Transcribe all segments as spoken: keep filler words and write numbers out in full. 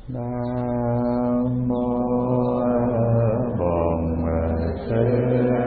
Nam mô Bổn Sư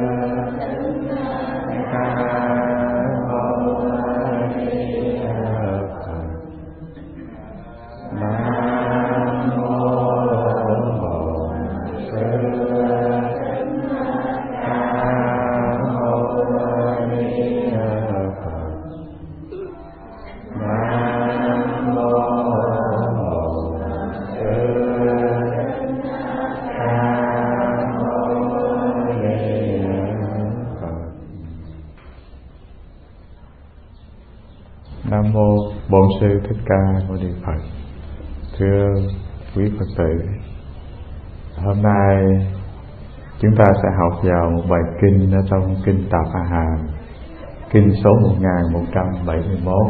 Nam mô Bổn Sư Thích Ca Mâu Ni Phật. Thưa quý Phật tử, hôm nay chúng ta sẽ học vào một bài kinh ở trong kinh Tạp A Hàm, kinh số một nghìn một trăm bảy mươi mốt.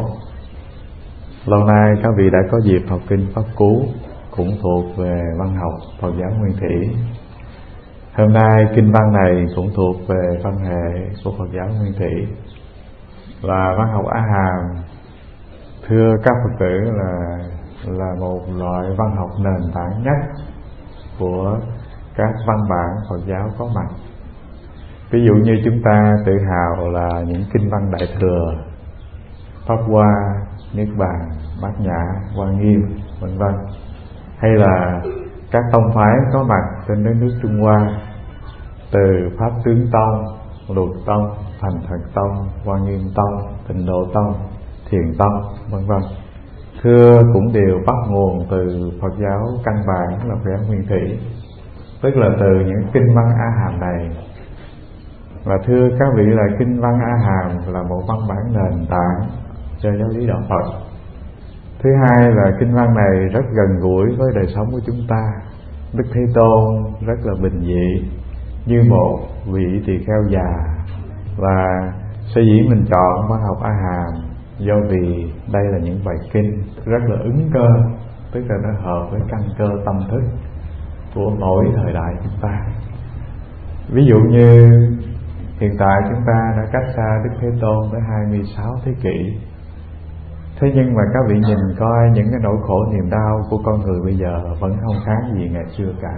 Lâu nay các vị đã có dịp học kinh Pháp Cú, cũng thuộc về văn học Phật giáo Nguyên Thủy. Hôm nay kinh văn này cũng thuộc về văn hệ của Phật giáo Nguyên Thủy. Và văn học A Hàm, thưa các Phật tử, là là một loại văn học nền tảng nhất của các văn bản Phật giáo có mặt. Ví dụ như chúng ta tự hào là những kinh văn Đại Thừa, Pháp Hoa, Niết Bàn, Bát Nhã, Hoa Nghiêm, vân vân, hay là các tông phái có mặt trên đất nước Trung Hoa, từ Pháp Tướng Tông, Luật Tông, Thành Thật Tông, Hoa Nghiêm Tông, Tịnh Độ Tông, Thiền Tông, vân vân. Thưa cũng đều bắt nguồn từ Phật giáo căn bản là Phật giáo Nguyên Thủy, tức là từ những kinh văn A Hàm này. Và thưa các vị, là kinh văn A Hàm là một văn bản nền tảng cho giáo lý đạo Phật. Thứ hai là kinh văn này rất gần gũi với đời sống của chúng ta. Đức Thế Tôn rất là bình dị, như một vị tỳ kheo già. Và sở dĩ mình chọn văn học A Hàm do vì đây là những bài kinh rất là ứng cơ, tức là nó hợp với căn cơ tâm thức của mỗi thời đại chúng ta. Ví dụ như hiện tại chúng ta đã cách xa Đức Thế Tôn tới hai mươi sáu thế kỷ. Thế nhưng mà các vị nhìn coi những cái nỗi khổ niềm đau của con người bây giờ vẫn không khác gì ngày xưa cả.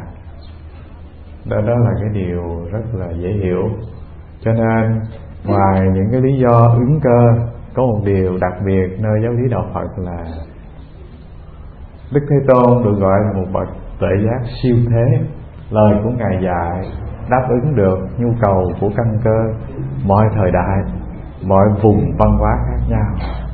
Đó, đó là cái điều rất là dễ hiểu. Cho nên ngoài những cái lý do ứng cơ, có một điều đặc biệt nơi giáo lý đạo Phật là Đức Thế Tôn được gọi là một bậc tuệ giác siêu thế. Lời của Ngài dạy đáp ứng được nhu cầu của căn cơ mọi thời đại, mọi vùng văn hóa khác nhau.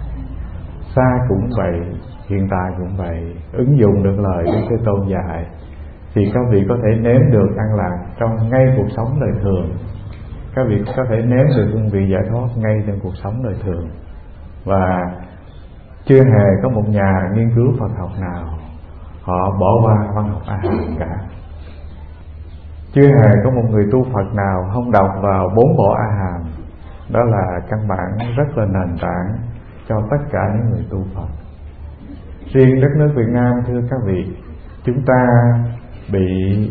Xa cũng vậy, hiện tại cũng vậy. Ứng dụng được lời Đức Thế Tôn dạy thì các vị có thể nếm được an lạc trong ngay cuộc sống đời thường. Các vị có thể nếm được hương vị giải thoát ngay trong cuộc sống đời thường. Và chưa hề có một nhà nghiên cứu Phật học nào họ bỏ qua văn học A Hàm cả. Chưa hề có một người tu Phật nào không đọc vào bốn bộ A Hàm. Đó là căn bản rất là nền tảng cho tất cả những người tu Phật. Riêng đất nước Việt Nam, thưa các vị, chúng ta bị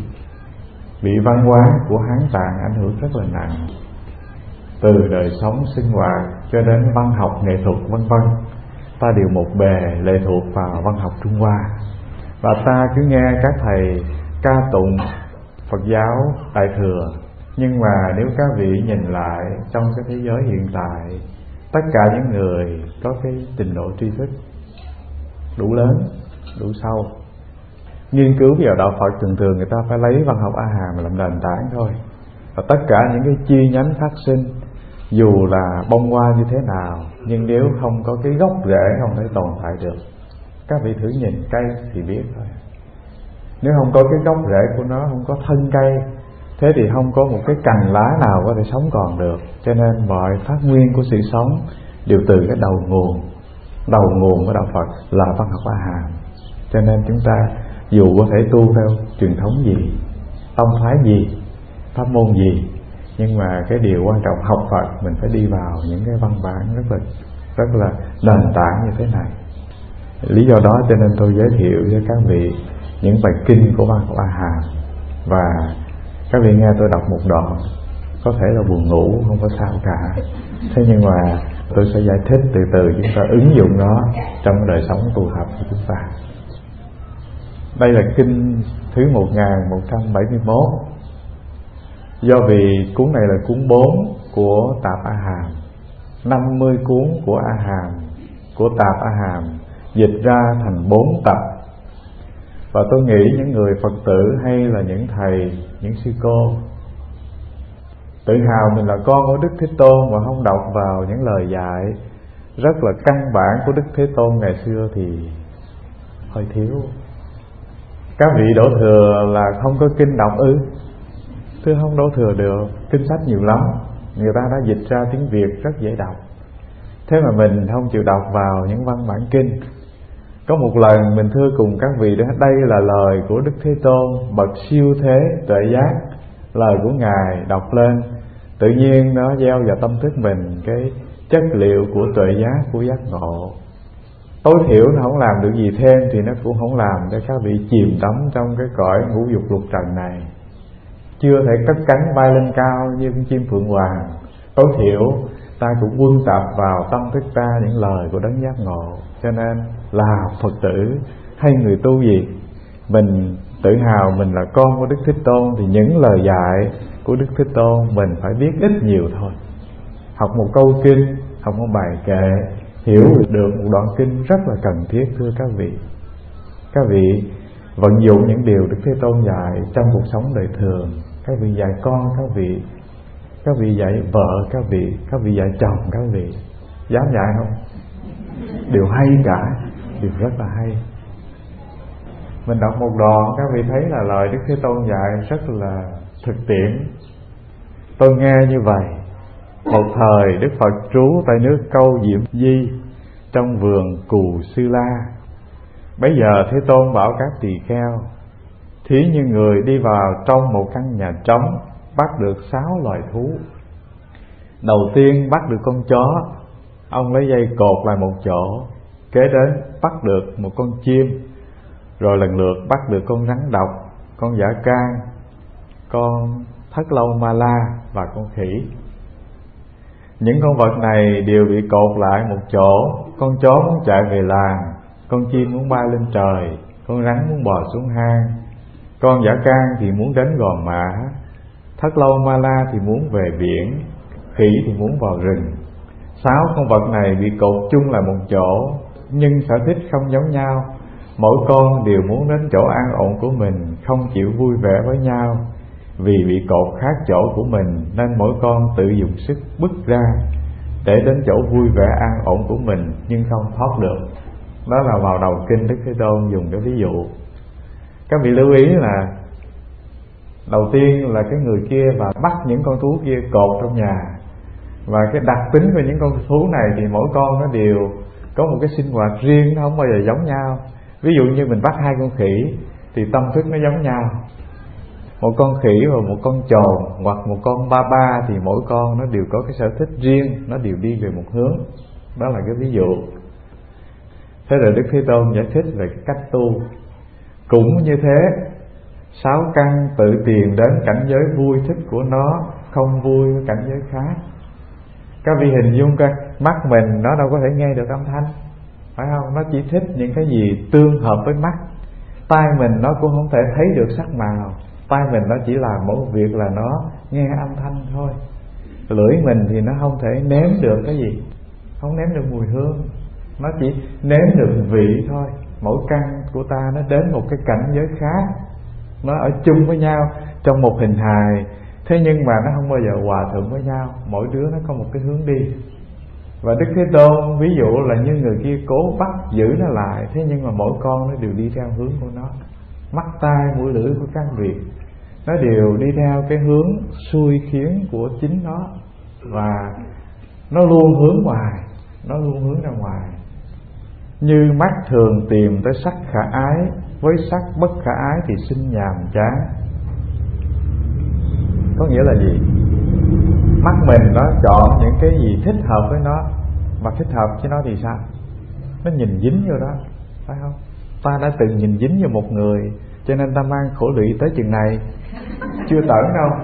bị văn hóa của Hán Tạng ảnh hưởng rất là nặng, từ đời sống sinh hoạt cho đến văn học nghệ thuật vân vân. Ta đều một bề lệ thuộc vào văn học Trung Hoa, và ta cứ nghe các thầy ca tụng Phật giáo Đại Thừa. Nhưng mà nếu các vị nhìn lại trong cái thế giới hiện tại, tất cả những người có cái trình độ tri thức đủ lớn, đủ sâu, nghiên cứu vào đạo Phật, thường thường người ta phải lấy văn học A Hàm làm nền tảng thôi. Và tất cả những cái chi nhánh phát sinh, dù là bông hoa như thế nào, nhưng nếu không có cái gốc rễ không thể tồn tại được. Các vị thử nhìn cây thì biết thôi. Nếu không có cái gốc rễ của nó, không có thân cây, thế thì không có một cái cành lá nào có thể sống còn được. Cho nên mọi phát nguyên của sự sống đều từ cái đầu nguồn. Đầu nguồn của đạo Phật là văn học A Hàm. Cho nên chúng ta dù có thể tu theo truyền thống gì, tông phái gì, pháp môn gì, nhưng mà cái điều quan trọng học Phật mình phải đi vào những cái văn bản rất là rất là nền tảng như thế này. Lý do đó cho nên tôi giới thiệu cho các vị những bài kinh của văn học A Hàm. Và các vị nghe tôi đọc một đoạn có thể là buồn ngủ, không có sao cả. Thế nhưng mà tôi sẽ giải thích từ từ, chúng ta ứng dụng nó trong đời sống tu học của chúng ta. Đây là kinh thứ một nghìn một trăm bảy mươi mốt. Do vì cuốn này là cuốn bốn của Tạp A Hàm, năm mươi cuốn của A Hàm, của Tạp A Hàm dịch ra thành bốn tập. Và tôi nghĩ những người Phật tử hay là những thầy, những sư cô tự hào mình là con của Đức Thế Tôn mà không đọc vào những lời dạy rất là căn bản của Đức Thế Tôn ngày xưa thì hơi thiếu. Các vị đổ thừa là không có kinh đọc ư? Thưa không đổ thừa được, kinh sách nhiều lắm, người ta đã dịch ra tiếng Việt rất dễ đọc. Thế mà mình không chịu đọc vào những văn bản kinh. Có một lần mình thưa cùng các vị đó, đây là lời của Đức Thế Tôn, bậc siêu thế tuệ giác, lời của Ngài đọc lên, tự nhiên nó gieo vào tâm thức mình cái chất liệu của tuệ giác, của giác ngộ. Tối thiểu nó không làm được gì thêm thì nó cũng không làm cho các vị chìm đắm trong cái cõi ngũ dục lục trần này, chưa thể cất cánh bay lên cao như con chim phượng hoàng. Tối thiểu ta cũng quân tập vào tâm thức ta những lời của đấng giác ngộ. Cho nên là Phật tử hay người tu gì, mình tự hào mình là con của Đức Thế Tôn thì những lời dạy của Đức Thế Tôn mình phải biết ít nhiều thôi. Học một câu kinh, học một bài kệ, hiểu được một đoạn kinh rất là cần thiết thưa các vị. Các vị vận dụng những điều Đức Thế Tôn dạy trong cuộc sống đời thường. Các vị dạy con các vị, các vị dạy vợ các vị, các vị dạy chồng các vị. Dám dạy không? Điều hay cả, điều rất là hay. Mình đọc một đoạn các vị thấy là lời Đức Thế Tôn dạy rất là thực tiễn. Tôi nghe như vậy: một thời Đức Phật trú tại nước Câu Diệm Di trong vườn Cù Sư La. Bấy giờ Thế Tôn bảo các tỳ kheo: thí như người đi vào trong một căn nhà trống, bắt được sáu loài thú. Đầu tiên bắt được con chó, ông lấy dây cột lại một chỗ. Kế đến bắt được một con chim, rồi lần lượt bắt được con rắn độc, con dã can, con thất lâu ma la và con khỉ. Những con vật này đều bị cột lại một chỗ. Con chó muốn chạy về làng, con chim muốn bay lên trời, con rắn muốn bò xuống hang, con dã can thì muốn đến gò mã, thất lâu ma la thì muốn về biển, khỉ thì muốn vào rừng. Sáu con vật này bị cột chung lại một chỗ, nhưng sở thích không giống nhau. Mỗi con đều muốn đến chỗ an ổn của mình, không chịu vui vẻ với nhau. Vì bị cột khác chỗ của mình nên mỗi con tự dùng sức bứt ra để đến chỗ vui vẻ an ổn của mình, nhưng không thoát được. Đó là vào đầu kinh Đức Thế Tôn dùng cái ví dụ. Các vị lưu ý là đầu tiên là cái người kia và bắt những con thú kia cột trong nhà. Và cái đặc tính của những con thú này thì mỗi con nó đều có một cái sinh hoạt riêng, nó không bao giờ giống nhau. Ví dụ như mình bắt hai con khỉ thì tâm thức nó giống nhau. Một con khỉ và một con trồn hoặc một con ba ba thì mỗi con nó đều có cái sở thích riêng, nó đều đi về một hướng. Đó là cái ví dụ. Thế rồi Đức Thế Tôn giải thích về cái cách tu. Cũng như thế, sáu căn tự tìm đến cảnh giới vui thích của nó, không vui với cảnh giới khác. Các vị hình dung coi, mắt mình nó đâu có thể nghe được âm thanh, phải không? Nó chỉ thích những cái gì tương hợp với mắt. Tai mình nó cũng không thể thấy được sắc màu, tai mình nó chỉ làm mỗi việc là nó nghe âm thanh thôi. Lưỡi mình thì nó không thể nếm được cái gì, không nếm được mùi hương, nó chỉ nếm được vị thôi. Mỗi căn của ta nó đến một cái cảnh giới khác, nó ở chung với nhau trong một hình hài, thế nhưng mà nó không bao giờ hòa thuận với nhau. Mỗi đứa nó có một cái hướng đi. Và Đức Thế Tôn ví dụ là như người kia cố bắt giữ nó lại, thế nhưng mà mỗi con nó đều đi theo hướng của nó. Mắt tai mũi lưỡi của các vị nó đều đi theo cái hướng xuôi khiến của chính nó, và nó luôn hướng ngoài, nó luôn hướng ra ngoài. Như mắt thường tìm tới sắc khả ái, với sắc bất khả ái thì sinh nhàm chán. Có nghĩa là gì? Mắt mình nó chọn những cái gì thích hợp với nó, mà thích hợp với nó thì sao? Nó nhìn dính vô đó, phải không? Ta đã từng nhìn dính vô một người, cho nên ta mang khổ lụy tới chừng này. Chưa tởn đâu.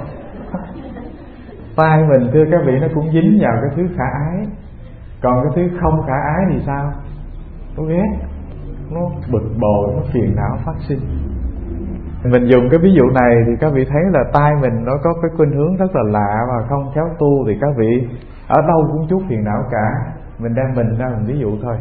Tai mình thưa các vị nó cũng dính vào cái thứ khả ái. Còn cái thứ không khả ái thì sao? Tôi ghét. nó bực bội, nó phiền não phát sinh. Mình dùng cái ví dụ này thì các vị thấy là tai mình nó có cái khuynh hướng rất là lạ, và không khéo tu thì các vị ở đâu cũng chút phiền não cả. Mình đem mình ra mình ví dụ thôi.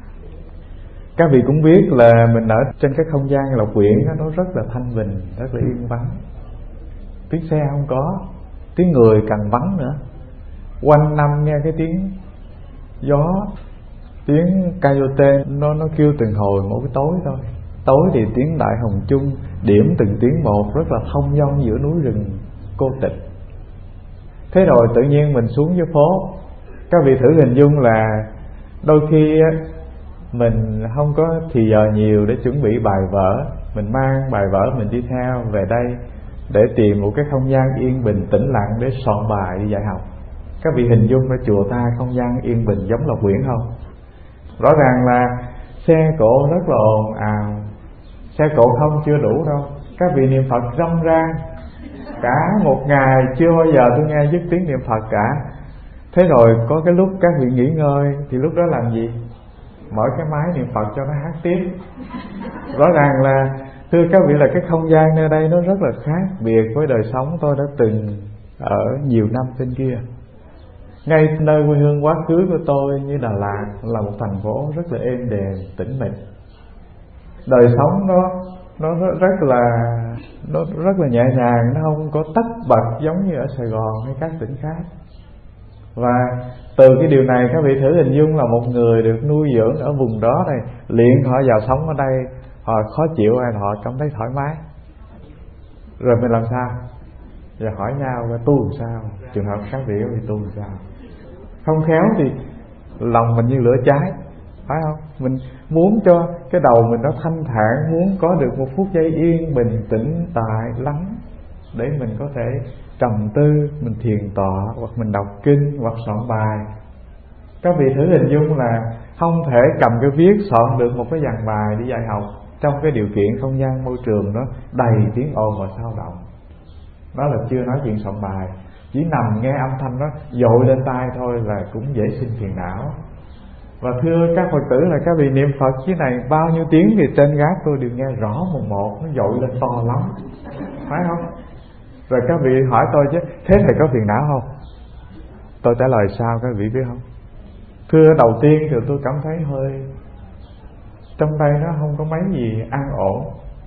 Các vị cũng biết là mình ở trên cái không gian Lộc Quyển đó, nó rất là thanh bình, rất là yên vắng. Tiếng xe không có, tiếng người càng vắng nữa. Quanh năm nghe cái tiếng gió, tiếng coyote nó nó kêu từng hồi mỗi cái tối thôi. Tối thì tiếng đại hồng chung điểm từng tiếng một, rất là thông dong giữa núi rừng cô tịch. Thế rồi tự nhiên mình xuống dưới phố. Các vị thử hình dung là đôi khi mình không có thì giờ nhiều để chuẩn bị bài vở, mình mang bài vở mình đi theo về đây để tìm một cái không gian yên bình tĩnh lặng để soạn bài đi dạy học. Các vị hình dung ra chùa ta không gian yên bình giống Lộc Quyển không? Rõ ràng là xe cộ rất là ồn ào. Xe cộ không chưa đủ đâu, các vị niệm Phật râm ran. Cả một ngày chưa bao giờ tôi nghe dứt tiếng niệm Phật cả. Thế rồi có cái lúc các vị nghỉ ngơi thì lúc đó làm gì? Mở cái máy niệm Phật cho nó hát tiếp. Rõ ràng là thưa các vị là cái không gian nơi đây nó rất là khác biệt với đời sống tôi đã từng ở nhiều năm trên kia. Ngay nơi quê hương quá khứ của tôi như Đà Lạt là một thành phố rất là êm đềm, tĩnh mịch. Đời sống nó nó rất là nó rất là nhẹ nhàng, nó không có tất bật giống như ở Sài Gòn hay các tỉnh khác. Và từ cái điều này các vị thử hình dung là một người được nuôi dưỡng ở vùng đó này, liền họ vào sống ở đây, họ khó chịu hay họ cảm thấy thoải mái. Rồi mình làm sao? Giờ hỏi nhau tu làm sao? Trường hợp các vị có bị tu làm sao? Không khéo thì lòng mình như lửa cháy, phải không? Mình muốn cho cái đầu mình nó thanh thản, muốn có được một phút giây yên bình tĩnh tại lắng để mình có thể trầm tư, mình thiền tọa hoặc mình đọc kinh hoặc soạn bài. Các vị thử hình dung là không thể cầm cái viết soạn được một cái dàn bài đi dạy học trong cái điều kiện không gian môi trường nó đầy tiếng ồn và xao động. Đó là chưa nói chuyện soạn bài, chỉ nằm nghe âm thanh nó dội lên tai thôi là cũng dễ sinh phiền não. Và thưa các Phật tử là các vị niệm Phật chứ này bao nhiêu tiếng thì trên gác tôi đều nghe rõ một một, nó dội lên to lắm, phải không? Rồi các vị hỏi tôi chứ thế thầy có phiền não không? Tôi trả lời sao các vị biết không? Thưa đầu tiên thì tôi cảm thấy hơi trong tay nó không có mấy gì an ổn.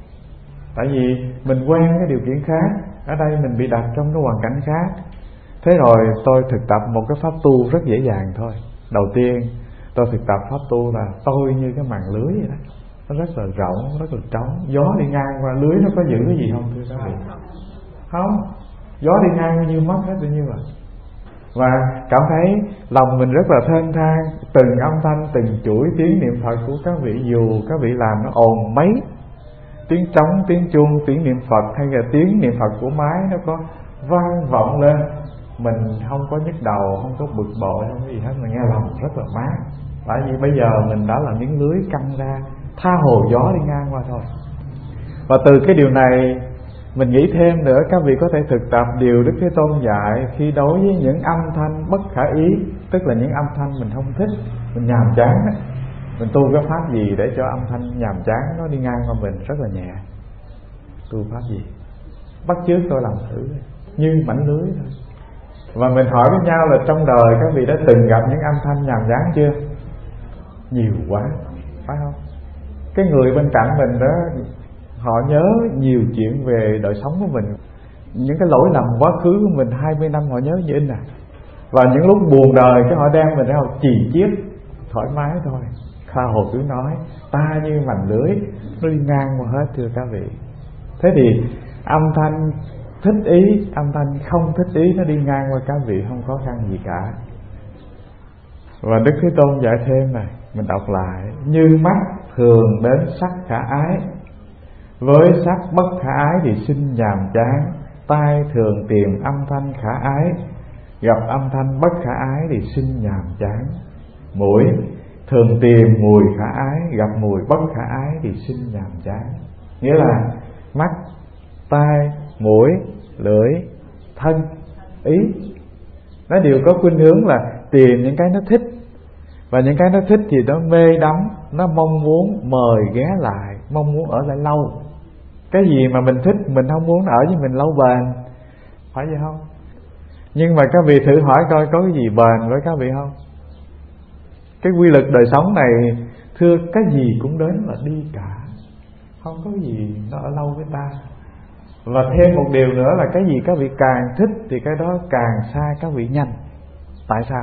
Tại vì mình quen cái điều kiện khác, ở đây mình bị đặt trong cái hoàn cảnh khác. Thế rồi tôi thực tập một cái pháp tu rất dễ dàng thôi. Đầu tiên tôi thực tập pháp tu là tôi như cái màn lưới vậy đó. Nó rất là rộng, rất là trống. Gió đi ngang qua lưới nó có giữ cái gì không thưa các vị? Không, gió đi ngang như mất hết tự nhiên rồi. Và cảm thấy lòng mình rất là thênh thang. Từng âm thanh, từng chuỗi tiếng niệm Phật của các vị, dù các vị làm nó ồn mấy, tiếng trống, tiếng chuông, tiếng niệm Phật hay là tiếng niệm Phật của máy nó có vang vọng lên, mình không có nhức đầu, không có bực bội, không có gì hết, mình nghe lòng rất là mát. Tại vì bây giờ mình đã là miếng lưới căng ra, tha hồ gió đi ngang qua thôi. Và từ cái điều này mình nghĩ thêm nữa, các vị có thể thực tập điều Đức Thế Tôn dạy khi đối với những âm thanh bất khả ý, tức là những âm thanh mình không thích, mình nhàm chán đó. Mình tu cái pháp gì để cho âm thanh nhàm chán nó đi ngang qua mình rất là nhẹ? Tu pháp gì? Bắt chước tôi làm thử như mảnh lưới thôi. Và mình hỏi với nhau là trong đời các vị đã từng gặp những âm thanh nhàm chán chưa? Nhiều quá, phải không? Cái người bên cạnh mình đó, họ nhớ nhiều chuyện về đời sống của mình, những cái lỗi lầm quá khứ của mình hai mươi năm họ nhớ như in à. Và những lúc buồn đời cái họ đem mình ra họ chì chiết thoải mái thôi. Kha Hồ cứ nói ta như mành lưới, nó đi ngang qua hết thưa các vị. Thế thì âm thanh thích ý, âm thanh không thích ý nó đi ngang qua các vị không khó khăn gì cả. Và Đức Thế Tôn dạy thêm này, mình đọc lại: như mắt thường đến sắc khả ái, với sắc bất khả ái thì sinh nhàm chán. Tai thường tìm âm thanh khả ái, gặp âm thanh bất khả ái thì sinh nhàm chán. Mũi thường tìm mùi khả ái, gặp mùi bất khả ái thì sinh nhàm chán. Nghĩa là mắt, tai, mũi, lưỡi, thân, ý nó đều có khuynh hướng là tìm những cái nó thích. Và những cái nó thích thì nó mê đắm, nó mong muốn mời ghé lại, mong muốn ở lại lâu. Cái gì mà mình thích mình không muốn ở với mình lâu bền, phải vậy không? Nhưng mà các vị thử hỏi coi có cái gì bền với các vị không? Cái quy luật đời sống này, thưa, cái gì cũng đến và đi cả, không có gì nó ở lâu với ta. Và thêm một điều nữa là cái gì các vị càng thích thì cái đó càng xa các vị nhanh. Tại sao?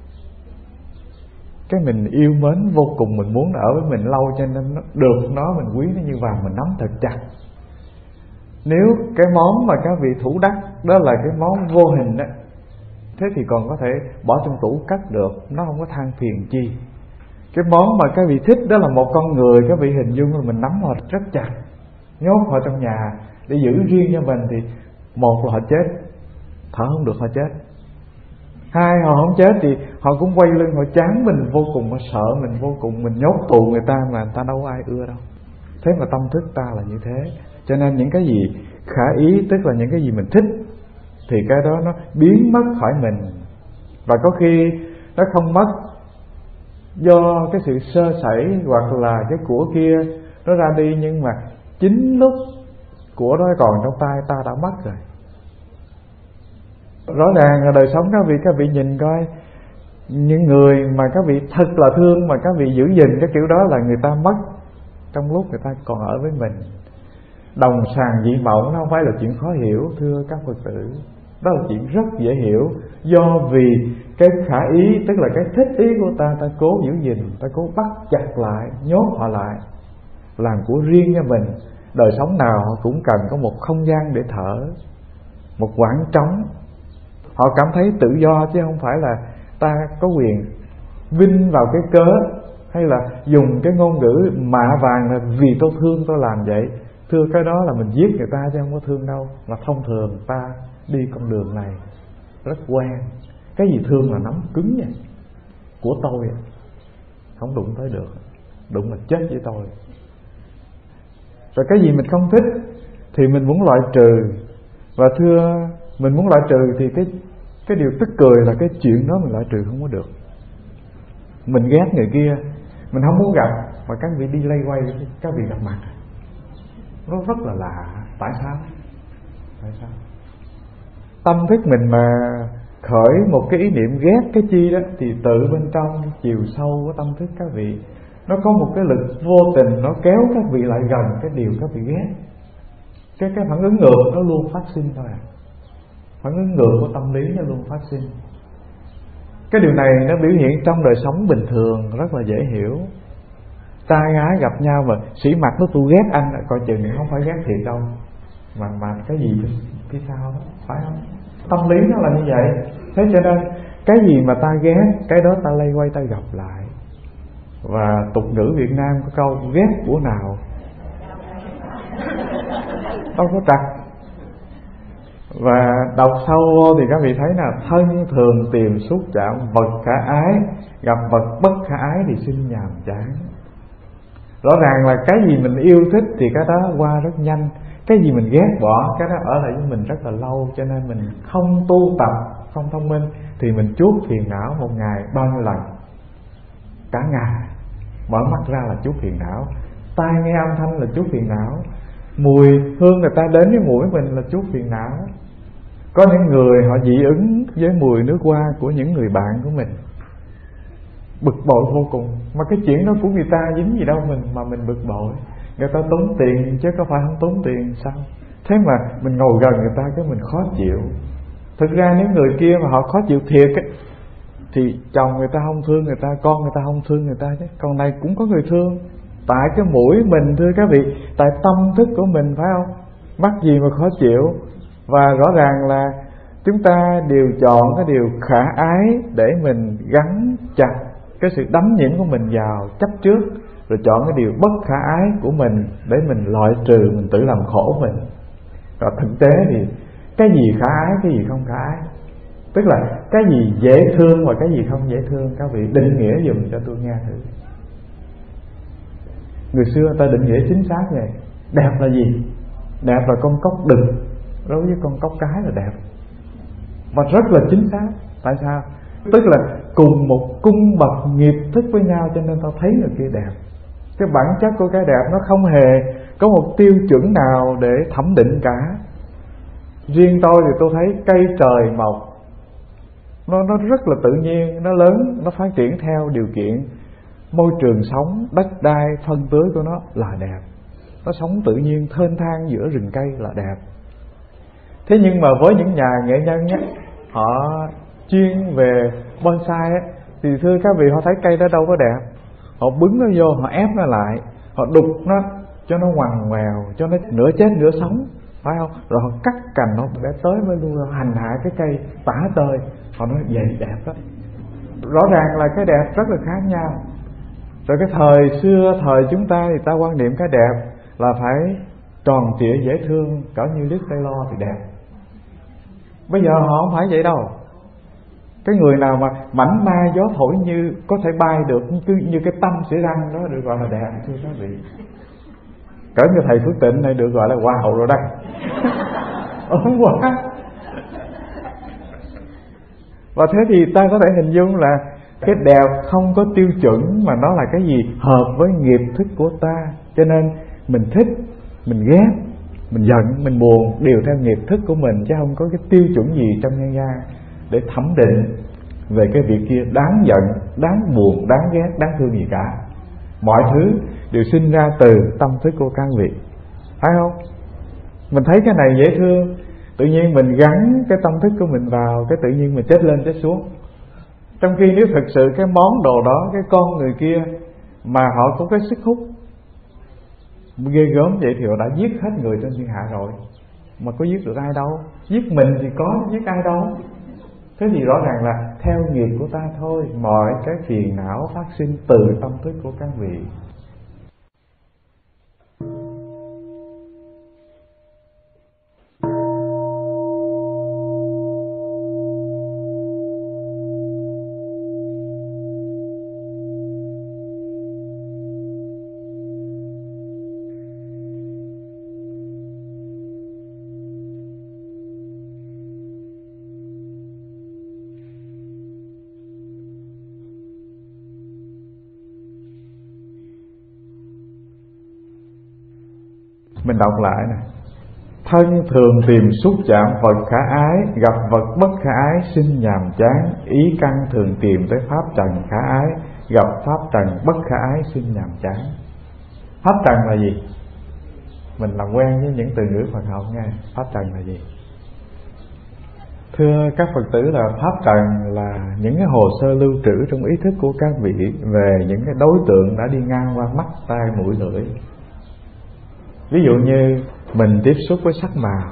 Cái mình yêu mến vô cùng, mình muốn ở với mình lâu, cho nên nó, được nó mình quý nó như vàng, mình nắm thật chặt. Nếu cái món mà các vị thủ đắc đó là cái món vô hình đó, thế thì còn có thể bỏ trong tủ cất được, nó không có than phiền chi. Cái món mà các vị thích đó là một con người, các vị hình dung là mình nắm họ rất chặt, nhốt họ trong nhà để giữ riêng cho mình, thì một là họ chết, thở không được họ chết. Hai, họ không chết thì họ cũng quay lưng, họ chán mình vô cùng, họ sợ mình vô cùng, mình nhốt tù người ta mà người ta đâu có ai ưa đâu. Thế mà tâm thức ta là như thế. Cho nên những cái gì khả ý, tức là những cái gì mình thích, thì cái đó nó biến mất khỏi mình. Và có khi nó không mất do cái sự sơ sẩy hoặc là cái của kia nó ra đi, nhưng mà chính lúc của đó còn trong tay ta đã mất rồi. Rõ ràng là đời sống các vị, các vị nhìn coi, những người mà các vị thật là thương mà các vị giữ gìn cái kiểu đó là người ta mất trong lúc người ta còn ở với mình. Đồng sàng dị mộng nó không phải là chuyện khó hiểu, thưa các Phật tử. Đó là chuyện rất dễ hiểu. Do vì cái khả ý, tức là cái thích ý của ta, ta cố giữ gìn, ta cố bắt chặt lại, nhốt họ lại, làm của riêng cho mình. Đời sống nào họ cũng cần có một không gian để thở, một khoảng trống. Họ cảm thấy tự do, chứ không phải là ta có quyền vinh vào cái cớ, hay là dùng cái ngôn ngữ mạ vàng là vì tôi thương tôi làm vậy. Thưa, cái đó là mình giết người ta chứ không có thương đâu. Mà thông thường ta đi con đường này rất quen. Cái gì thương là nắm cứng vậy, của tôi không đụng tới được, đụng là chết với tôi. Rồi cái gì mình không thích thì mình muốn loại trừ. Và thưa, mình muốn loại trừ thì cái cái điều tức cười là cái chuyện đó mình loại trừ không có được. Mình ghét người kia, mình không muốn gặp, mà các vị đi lây quay, các vị gặp mặt, nó rất là lạ. Tại sao? Tại sao? Tâm thức mình mà khởi một cái ý niệm ghét cái chi đó, thì tự bên trong chiều sâu của tâm thức các vị, nó có một cái lực vô tình, nó kéo các vị lại gần cái điều các vị ghét. Cái cái phản ứng ngược nó luôn phát sinh thôi à. Phản ứng ngược của tâm lý nó luôn phát sinh. Cái điều này nó biểu hiện trong đời sống bình thường rất là dễ hiểu. Trai gái gặp nhau mà sĩ mặt nó tôi ghét anh, coi chừng không phải ghét thiệt đâu, mà mà cái gì phía sau đó, phải không? Tâm lý nó là như vậy. Thế cho nên cái gì mà ta ghét, cái đó ta lây quay ta gặp lại. Và tục ngữ Việt Nam có câu ghét của nào đâu có trật. Và đọc sâu thì các vị thấy là thân thường tìm xúc chạm vật khả ái, gặp vật bất khả ái thì sinh nhàm chán. Rõ ràng là cái gì mình yêu thích thì cái đó qua rất nhanh. Cái gì mình ghét bỏ, cái đó ở lại với mình rất là lâu. Cho nên mình không tu tập, không thông minh thì mình chuốc phiền não một ngày bao nhiêu lần? Cả ngày. Mở mắt ra là chuốc phiền não, tai nghe âm thanh là chuốc phiền não, mùi hương người ta đến với mũi mình là chuốc phiền não. Có những người họ dị ứng với mùi nước hoa của những người bạn của mình, bực bội vô cùng. Mà cái chuyện đó của người ta dính gì đâu mình mà mình bực bội. Người ta tốn tiền chứ có phải không tốn tiền sao? Thế mà mình ngồi gần người ta cái mình khó chịu. Thực ra nếu người kia mà họ khó chịu thiệt ấy, thì chồng người ta không thương người ta, con người ta không thương người ta chứ. Còn này cũng có người thương. Tại cái mũi mình, thưa các vị, tại tâm thức của mình, phải không? Mắc gì mà khó chịu. Và rõ ràng là chúng ta đều chọn cái điều khả ái để mình gắn chặt cái sự đắm nhiễm của mình vào chấp trước, rồi chọn cái điều bất khả ái của mình để mình loại trừ, mình tự làm khổ mình. Và thực tế thì cái gì khả ái, cái gì không khả ái, tức là cái gì dễ thương và cái gì không dễ thương, các vị định nghĩa dùm cho tôi nghe thử. Người xưa ta định nghĩa chính xác vậy. Đẹp là gì? Đẹp là con cóc đực đối với con cóc cái là đẹp. Và rất là chính xác. Tại sao? Tức là cùng một cung bậc nghiệp thức với nhau, cho nên ta thấy người kia đẹp. Cái bản chất của cái đẹp nó không hề có một tiêu chuẩn nào để thẩm định cả. Riêng tôi thì tôi thấy cây trời mọc Nó, nó rất là tự nhiên, nó lớn, nó phát triển theo điều kiện môi trường sống, đất đai, phân tưới của nó là đẹp. Nó sống tự nhiên thênh thang giữa rừng cây là đẹp. Thế nhưng mà với những nhà nghệ nhân á, họ chuyên về bonsai á, thì thưa các vị, họ thấy cây đó đâu có đẹp, họ bứng nó vô, họ ép nó lại, họ đục nó cho nó ngoằn ngoèo, cho nó nửa chết nửa sống, phải không? Rồi họ cắt cành nó để tới mới luôn, hành hạ cái cây tả tơi. Họ nói vậy đẹp đó. Rõ ràng là cái đẹp rất là khác nhau. Rồi cái thời xưa, thời chúng ta thì ta quan niệm cái đẹp là phải tròn trịa dễ thương, cỡ như Liz Taylor thì đẹp. Bây giờ họ không phải vậy đâu. Cái người nào mà mảnh mai gió thổi như có thể bay được, như, như cái tâm xỉa răng đó được gọi là đẹp, thưa các vị. Cỡ như thầy Phước Tịnh này được gọi là hoa hậu rồi đây. Ổn quá. Và thế thì ta có thể hình dung là cái đẹp không có tiêu chuẩn, mà nó là cái gì hợp với nghiệp thức của ta. Cho nên mình thích, mình ghét, mình giận, mình buồn đều theo nghiệp thức của mình, chứ không có cái tiêu chuẩn gì trong nhân gian để thẩm định về cái việc kia đáng giận, đáng buồn, đáng ghét, đáng thương gì cả. Mọi thứ đều sinh ra từ tâm thức của các vị, phải không? Mình thấy cái này dễ thương, tự nhiên mình gắn cái tâm thức của mình vào, cái tự nhiên mình chết lên chết xuống. Trong khi nếu thực sự cái món đồ đó, cái con người kia mà họ có cái sức hút ghê gớm vậy thì họ đã giết hết người trên thiên hạ rồi, mà có giết được ai đâu. Giết mình thì có, giết ai đâu. Thế thì rõ ràng là theo nghiệp của ta thôi. Mọi cái phiền não phát sinh từ tâm thức của các vị. Mình đọc lại nè. Thân thường tìm xúc chạm vật khả ái, gặp vật bất khả ái sinh nhàm chán. Ý căn thường tìm tới pháp trần khả ái, gặp pháp trần bất khả ái sinh nhàm chán. Pháp trần là gì? Mình làm quen với những từ ngữ Phật học nghe. Pháp trần là gì? Thưa các Phật tử, là pháp trần là những cái hồ sơ lưu trữ trong ý thức của các vị về những cái đối tượng đã đi ngang qua mắt, tai, mũi, lưỡi. Ví dụ như mình tiếp xúc với sắc màu,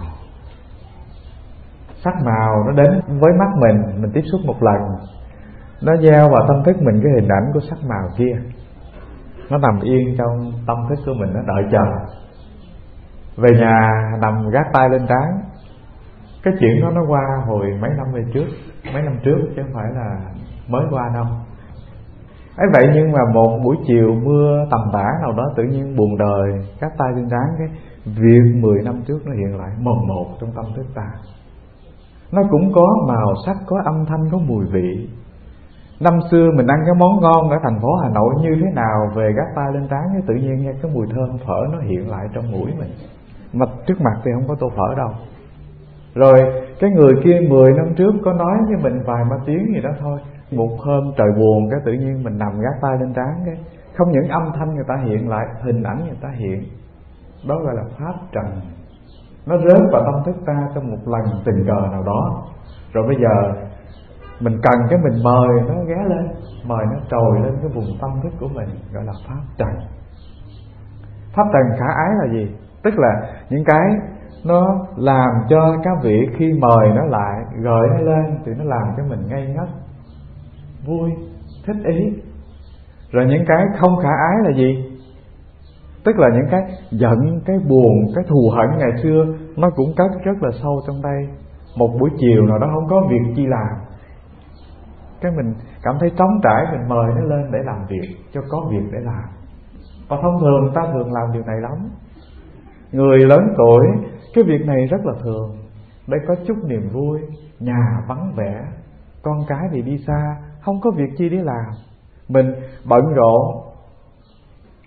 sắc màu nó đến với mắt mình, mình tiếp xúc một lần, nó gieo vào tâm thức mình cái hình ảnh của sắc màu kia, nó nằm yên trong tâm thức của mình, nó đợi chờ. Về nhà nằm gác tay lên trán. Cái chuyện đó nó qua hồi mấy năm về trước, mấy năm trước chứ không phải là mới qua đâu. Ấy vậy nhưng mà một buổi chiều mưa tầm tã nào đó tự nhiên buồn đời, cắt tay lên trán, cái việc mười năm trước nó hiện lại mồn một trong tâm thức ta. Nó cũng có màu sắc, có âm thanh, có mùi vị. Năm xưa mình ăn cái món ngon ở thành phố Hà Nội như thế nào, về gác tay lên trán cái tự nhiên nghe cái mùi thơm phở nó hiện lại trong mũi mình. Mà trước mặt thì không có tô phở đâu. Rồi cái người kia mười năm trước có nói với mình vài ba tiếng gì đó thôi, một hôm trời buồn cái tự nhiên mình nằm gác tay lên trán, cái không những âm thanh người ta hiện lại, hình ảnh người ta hiện. Đó gọi là pháp trần. Nó rớt vào tâm thức ta trong một lần tình cờ nào đó. Rồi bây giờ mình cần cái mình mời nó ghé lên, mời nó trồi lên cái vùng tâm thức của mình, gọi là pháp trần. Pháp trần khả ái là gì? Tức là những cái nó làm cho các vị khi mời nó lại, gợi nó lên thì nó làm cho mình ngây ngất, vui, thích ý. Rồi những cái không khả ái là gì? Tức là những cái giận, cái buồn, cái thù hận ngày xưa nó cũng cất rất là sâu trong đây. Một buổi chiều nào đó không có việc chi làm, cái mình cảm thấy trống trải, mình mời nó lên để làm việc, cho có việc để làm. Và thông thường ta thường làm điều này lắm. Người lớn tuổi cái việc này rất là thường, để có chút niềm vui. Nhà vắng vẻ, con cái thì đi xa, không có việc chi để làm, mình bận rộn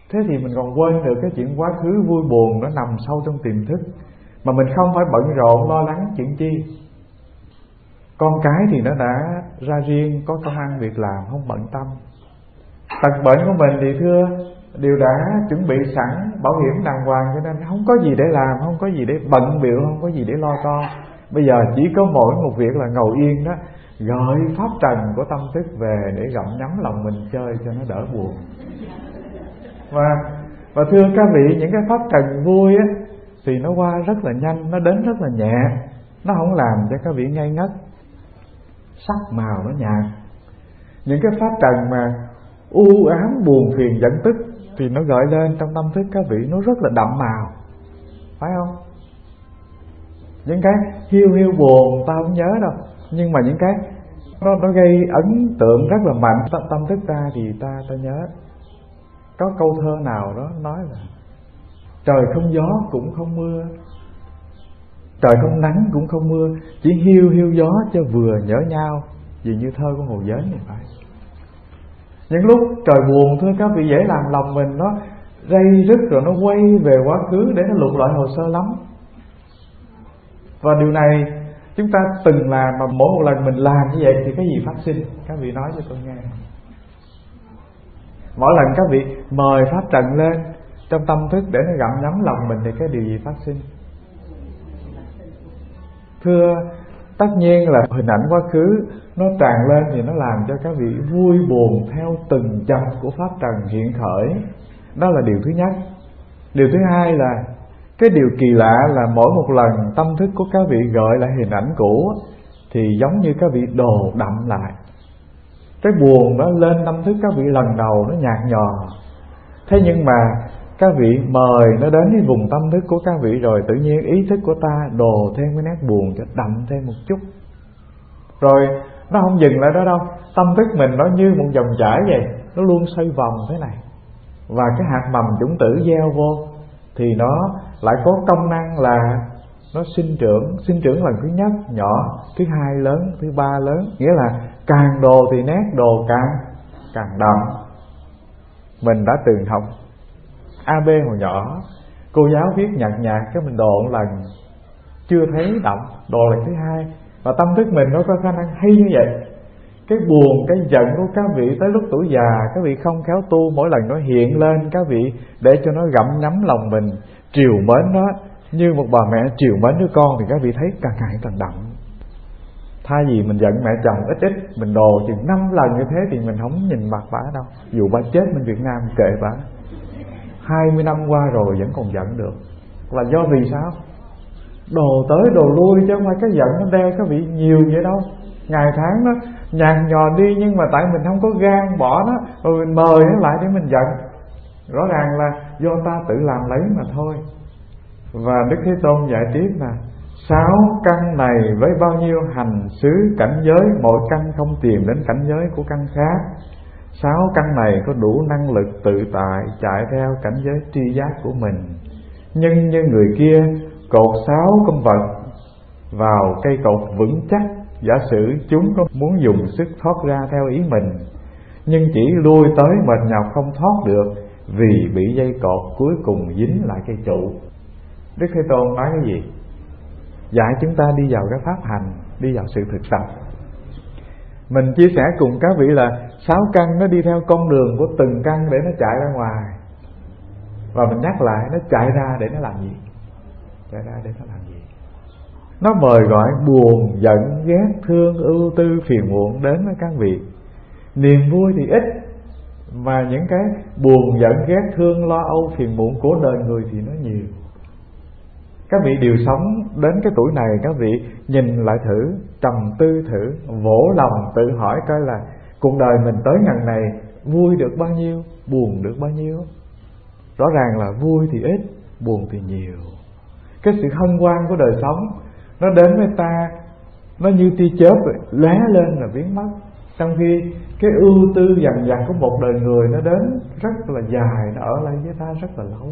Thế thì mình còn quên được cái chuyện quá khứ vui buồn nó nằm sâu trong tiềm thức, mà mình không phải bận rộn lo lắng chuyện chi. Con cái thì nó đã ra riêng, có công ăn việc làm, không bận tâm. Tật bệnh của mình thì thưa đều đã chuẩn bị sẵn bảo hiểm đàng hoàng, cho nên không có gì để làm, không có gì để bận bịu, không có gì để lo to. Bây giờ chỉ có mỗi một việc là ngồi yên đó, gọi pháp trần của tâm thức về để gặm nhấm lòng mình chơi cho nó đỡ buồn. Và và thưa các vị, những cái pháp trần vui á thì nó qua rất là nhanh, nó đến rất là nhẹ, nó không làm cho các vị ngây ngất, sắc màu nó nhạt. Những cái pháp trần mà u ám buồn phiền giận tức thì nó gợi lên trong tâm thức các vị, nó rất là đậm màu, phải không? Những cái hiu hiu buồn ta không nhớ đâu, nhưng mà những cái nó, nó gây ấn tượng rất là mạnh tâm, tâm thức ta thì ta ta nhớ. Có câu thơ nào đó nói là trời không gió cũng không mưa, trời không nắng cũng không mưa, chỉ hiu hiu gió cho vừa nhớ nhau. Vì như thơ của Hồ Giới thì phải. Những lúc trời buồn thưa các vị, dễ làm lòng mình nó rây rứt, rồi nó quay về quá khứ để nó lục lọi hồ sơ lắm. Và điều này chúng ta từng làm, mà mỗi một lần mình làm như vậy thì cái gì phát sinh? Các vị nói cho tôi nghe. Mỗi lần các vị mời pháp trần lên trong tâm thức để nó gặm nhấm lòng mình thì cái điều gì phát sinh? Thưa, tất nhiên là hình ảnh quá khứ nó tràn lên thì nó làm cho các vị vui buồn theo từng chập của pháp trần hiện khởi. Đó là điều thứ nhất. Điều thứ hai là cái điều kỳ lạ là mỗi một lần tâm thức của các vị gợi lại hình ảnh cũ thì giống như các vị đồ đậm lại. Cái buồn nó lên tâm thức các vị lần đầu nó nhạt nhòa, thế nhưng mà các vị mời nó đến cái vùng tâm thức của các vị rồi, tự nhiên ý thức của ta đồ thêm cái nét buồn cho đậm thêm một chút. Rồi nó không dừng lại đó đâu, tâm thức mình nó như một dòng chảy vậy, nó luôn xoay vòng thế này. Và cái hạt mầm chủng tử gieo vô thì nó lại có công năng là nó sinh trưởng. Sinh trưởng lần thứ nhất nhỏ, thứ hai lớn, thứ ba lớn. Nghĩa là càng đồ thì nét đồ càng càng đậm. Mình đã từng học a bê hồi nhỏ, cô giáo viết nhạt nhạt, cái mình đồ một lần chưa thấy đậm, đồ lần thứ hai. Và tâm thức mình nó có khả năng hay như vậy. Cái buồn, cái giận của các vị tới lúc tuổi già, các vị không khéo tu, mỗi lần nó hiện lên các vị để cho nó gặm nhấm lòng mình, triều mến nó như một bà mẹ triều mến đứa con, thì các vị thấy càng ngày càng đậm. Thay vì mình giận mẹ chồng ít ít, mình đồ chừng năm lần như thế thì mình không nhìn mặt bả đâu. Dù bà chết bên Việt Nam kệ bả, hai mươi năm qua rồi vẫn còn giận được. Là do vì sao? Đồ tới đồ lui, chứ không phải cái giận nó đeo các vị nhiều vậy đâu. Ngày tháng nó nhạt nhòa đi, nhưng mà tại mình không có gan bỏ nó, rồi mình mời nó lại để mình giận. Rõ ràng là do ta tự làm lấy mà thôi. Và Đức Thế Tôn dạy tiếp là sáu căn này với bao nhiêu hành xứ cảnh giới, mỗi căn không tìm đến cảnh giới của căn khác. Sáu căn này có đủ năng lực tự tại chạy theo cảnh giới tri giác của mình. Nhưng như người kia cột sáu con vật vào cây cột vững chắc, giả sử chúng có muốn dùng sức thoát ra theo ý mình, nhưng chỉ lui tới mệt nhọc không thoát được, vì bị dây cột cuối cùng dính lại cây trụ. Đức Thế Tôn nói cái gì? Dạy chúng ta đi vào cái pháp hành, đi vào sự thực tập. Mình chia sẻ cùng các vị là sáu căn nó đi theo con đường của từng căn để nó chạy ra ngoài. Và mình nhắc lại, nó chạy ra để nó làm gì? Chạy ra để nó làm gì? Nó mời gọi buồn, giận, ghét, thương, ưu tư, phiền muộn đến với các vị. Niềm vui thì ít, mà những cái buồn, giận, ghét, thương, lo âu, phiền muộn của đời người thì nó nhiều. Các vị đều sống đến cái tuổi này, các vị nhìn lại thử, trầm tư thử, vỗ lòng tự hỏi coi là cuộc đời mình tới ngần này vui được bao nhiêu, buồn được bao nhiêu. Rõ ràng là vui thì ít, buồn thì nhiều. Cái sự hân hoan của đời sống nó đến với ta, nó như tia chớp lóe lên là biến mất. Trong khi cái ưu tư dằn vặt của một đời người nó đến rất là dài, nó ở lại với ta rất là lâu.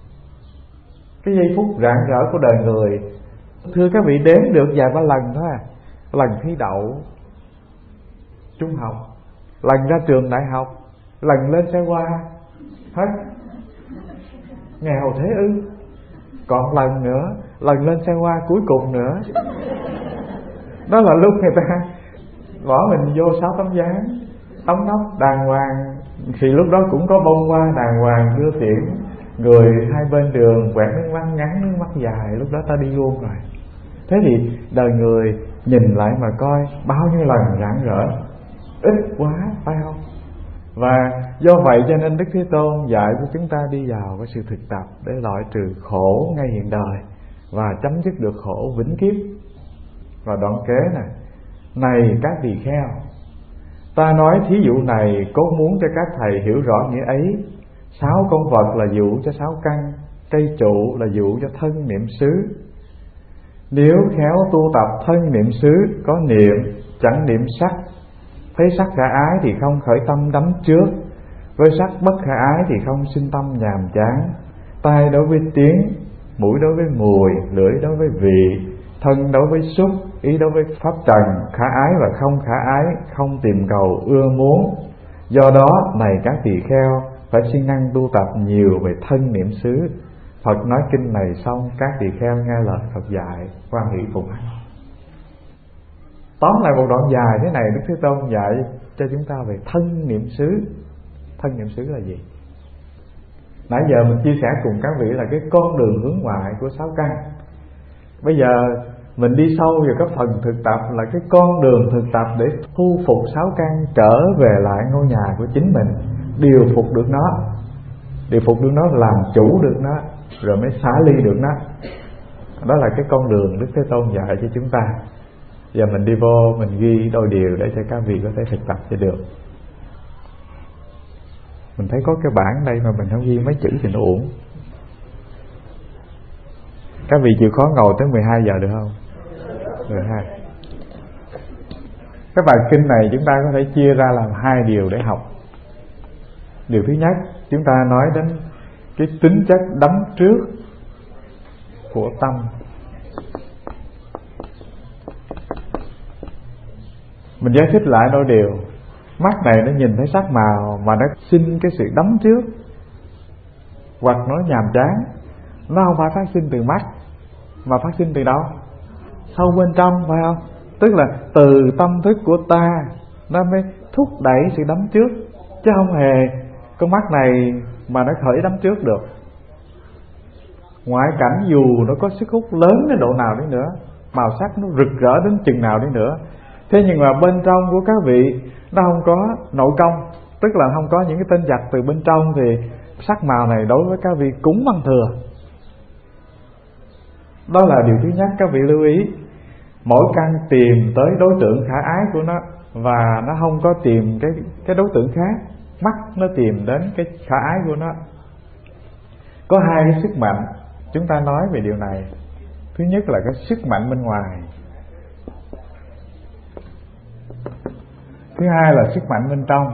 Cái giây phút rạng rỡ của đời người, thưa các vị, đếm được vài ba lần thôi à. Lần thi đậu trung học, lần ra trường đại học, lần lên xe hoa, hết. Ngày hậu thế ư? Còn lần nữa, lần lên xe hoa cuối cùng nữa. Đó là lúc người ta bỏ mình vô sáu tấm dáng, tấm nóc đàng hoàng. Thì lúc đó cũng có bông hoa đàng hoàng đưa tiễn người hai bên đường, quẹt nước mắt ngắn nước mắt dài. Lúc đó ta đi luôn rồi. Thế thì đời người nhìn lại mà coi bao nhiêu lần rạng rỡ, ít quá phải không? Và do vậy cho nên Đức Thế Tôn dạy cho chúng ta đi vào cái sự thực tập để loại trừ khổ ngay hiện đời và chấm dứt được khổ vĩnh kiếp. Và đoạn kế này: này các tỳ kheo, ta nói thí dụ này cốt muốn cho các thầy hiểu rõ nghĩa ấy. Sáu con vật là dụ cho sáu căn, cây trụ là dụ cho thân niệm xứ. Nếu khéo tu tập thân niệm xứ, có niệm chẳng niệm sắc, thấy sắc khả ái thì không khởi tâm đắm trước, với sắc bất khả ái thì không sinh tâm nhàm chán. Tai đối với tiếng, mũi đối với mùi, lưỡi đối với vị, thân đối với xúc, ý đối với pháp trần, khả ái và không khả ái, không tìm cầu ưa muốn. Do đó này các tỳ kheo, phải siêng năng tu tập nhiều về thân niệm xứ. Phật nói kinh này xong, các tỳ kheo nghe lời Phật dạy, hoan hỷ phụng hành. Tóm lại một đoạn dài thế này, Đức Thế Tôn dạy cho chúng ta về thân niệm xứ. Thân niệm xứ là gì? Nãy giờ mình chia sẻ cùng các vị là cái con đường hướng ngoại của sáu căn. Bây giờ mình đi sâu vào các phần thực tập là cái con đường thực tập để thu phục sáu căn trở về lại ngôi nhà của chính mình, điều phục được nó, điều phục được nó, làm chủ được nó, rồi mới xả ly được nó. Đó là cái con đường Đức Thế Tôn dạy cho chúng ta. Giờ mình đi vô, mình ghi đôi điều để cho các vị có thể thực tập cho được. Mình thấy có cái bảng đây mà mình không ghi mấy chữ thì nó uổng. Các vị chịu khó ngồi tới mười hai giờ được không? mười hai. Cái bài kinh này chúng ta có thể chia ra làm hai điều để học. Điều thứ nhất, chúng ta nói đến cái tính chất đắm trước của tâm. Mình giải thích lại đôi điều. Mắt này nó nhìn thấy sắc màu mà nó sinh cái sự đắm trước, hoặc nó nhàm chán. Nó không phải phát sinh từ mắt, mà phát sinh từ đâu? Sâu bên trong, phải không? Tức là từ tâm thức của ta nó mới thúc đẩy sự đắm trước, chứ không hề con mắt này mà nó khởi đắm trước được. Ngoại cảnh dù nó có sức hút lớn đến độ nào đi nữa, màu sắc nó rực rỡ đến chừng nào đi nữa, thế nhưng mà bên trong của các vị nó không có nội công, tức là không có những cái tên giặc từ bên trong, thì sắc màu này đối với các vị cũng bằng thừa. Đó là điều thứ nhất các vị lưu ý. Mỗi căn tìm tới đối tượng khả ái của nó, và nó không có tìm cái, cái đối tượng khác. Mắt nó tìm đến cái khả ái của nó. Có hai cái sức mạnh, chúng ta nói về điều này. Thứ nhất là cái sức mạnh bên ngoài, thứ hai là sức mạnh bên trong.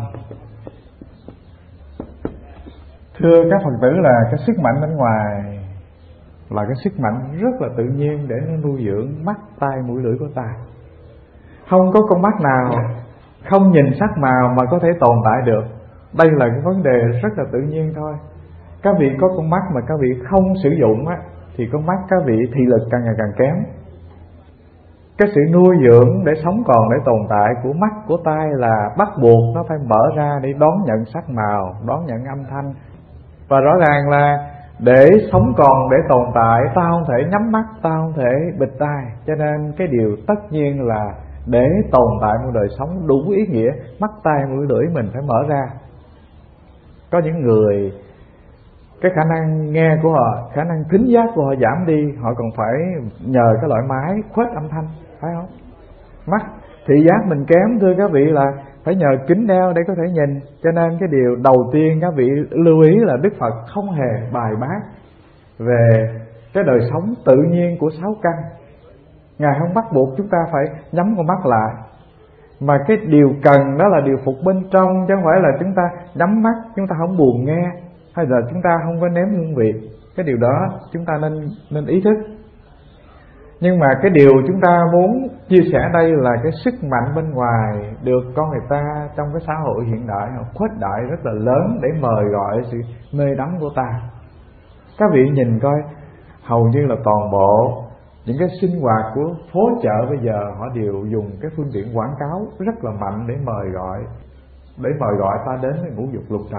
Thưa các Phật tử, là cái sức mạnh bên ngoài là cái sức mạnh rất là tự nhiên để nó nuôi dưỡng mắt, tai, mũi, lưỡi của ta. Không có con mắt nào không nhìn sắc màu mà có thể tồn tại được. Đây là cái vấn đề rất là tự nhiên thôi. Các vị có con mắt mà các vị không sử dụng á, thì con mắt các vị thị lực càng ngày càng kém. Cái sự nuôi dưỡng để sống còn, để tồn tại của mắt, của tai là bắt buộc nó phải mở ra để đón nhận sắc màu, đón nhận âm thanh. Và rõ ràng là để sống còn, để tồn tại, ta không thể nhắm mắt, ta không thể bịt tai. Cho nên cái điều tất nhiên là để tồn tại một đời sống đủ ý nghĩa, mắt, tai, mũi, lưỡi mình phải mở ra. Có những người cái khả năng nghe của họ, khả năng thính giác của họ giảm đi, họ còn phải nhờ cái loại máy khuếch âm thanh, phải không? Mắt, thị giác mình kém, thưa các vị, là phải nhờ kính đeo để có thể nhìn. Cho nên cái điều đầu tiên các vị lưu ý là Đức Phật không hề bài bác về cái đời sống tự nhiên của sáu căn. Ngài không bắt buộc chúng ta phải nhắm con mắt lại, mà cái điều cần đó là điều phục bên trong, chứ không phải là chúng ta nhắm mắt chúng ta không buồn nghe, hay là chúng ta không có nếm hương vị. Cái điều đó chúng ta nên nên ý thức. Nhưng mà cái điều chúng ta muốn chia sẻ đây là cái sức mạnh bên ngoài được con người ta trong cái xã hội hiện đại họ khuếch đại rất là lớn để mời gọi sự mê đắm của ta. Các vị nhìn coi, hầu như là toàn bộ những cái sinh hoạt của phố chợ bây giờ họ đều dùng cái phương tiện quảng cáo rất là mạnh để mời gọi để mời gọi ta đến với ngũ dục lục trần.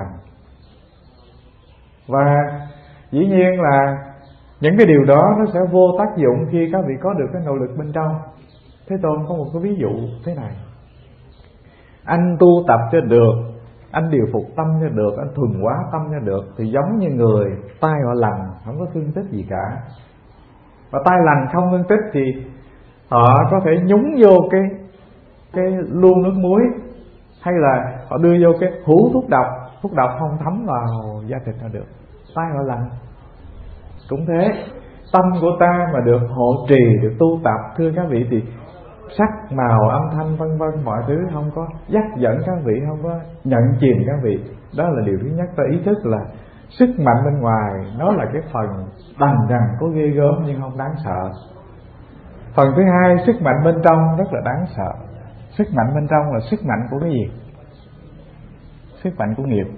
Và dĩ nhiên là những cái điều đó nó sẽ vô tác dụng khi các vị có được cái nội lực bên trong. Thế Tôn có một cái ví dụ thế này: anh tu tập cho được, anh điều phục tâm cho được, anh thuần hóa tâm cho được, thì giống như người tai họ lành, không có thương tích gì cả. Và tai lành không thương tích thì họ có thể nhúng vô cái cái luông nước muối, hay là họ đưa vô cái hũ thuốc độc, thuốc độc không thấm vào da thịt là được. Tai họ lành cũng thế, tâm của ta mà được hộ trì, được tu tập, thưa các vị, thì sắc màu âm thanh vân vân mọi thứ không có dắt dẫn các vị, không có nhận chìm các vị. Đó là điều thứ nhất. Ta ý thức là sức mạnh bên ngoài nó là cái phần đằng đằng có ghê gớm nhưng không đáng sợ. Phần thứ hai, sức mạnh bên trong rất là đáng sợ. Sức mạnh bên trong là sức mạnh của cái gì? Sức mạnh của nghiệp.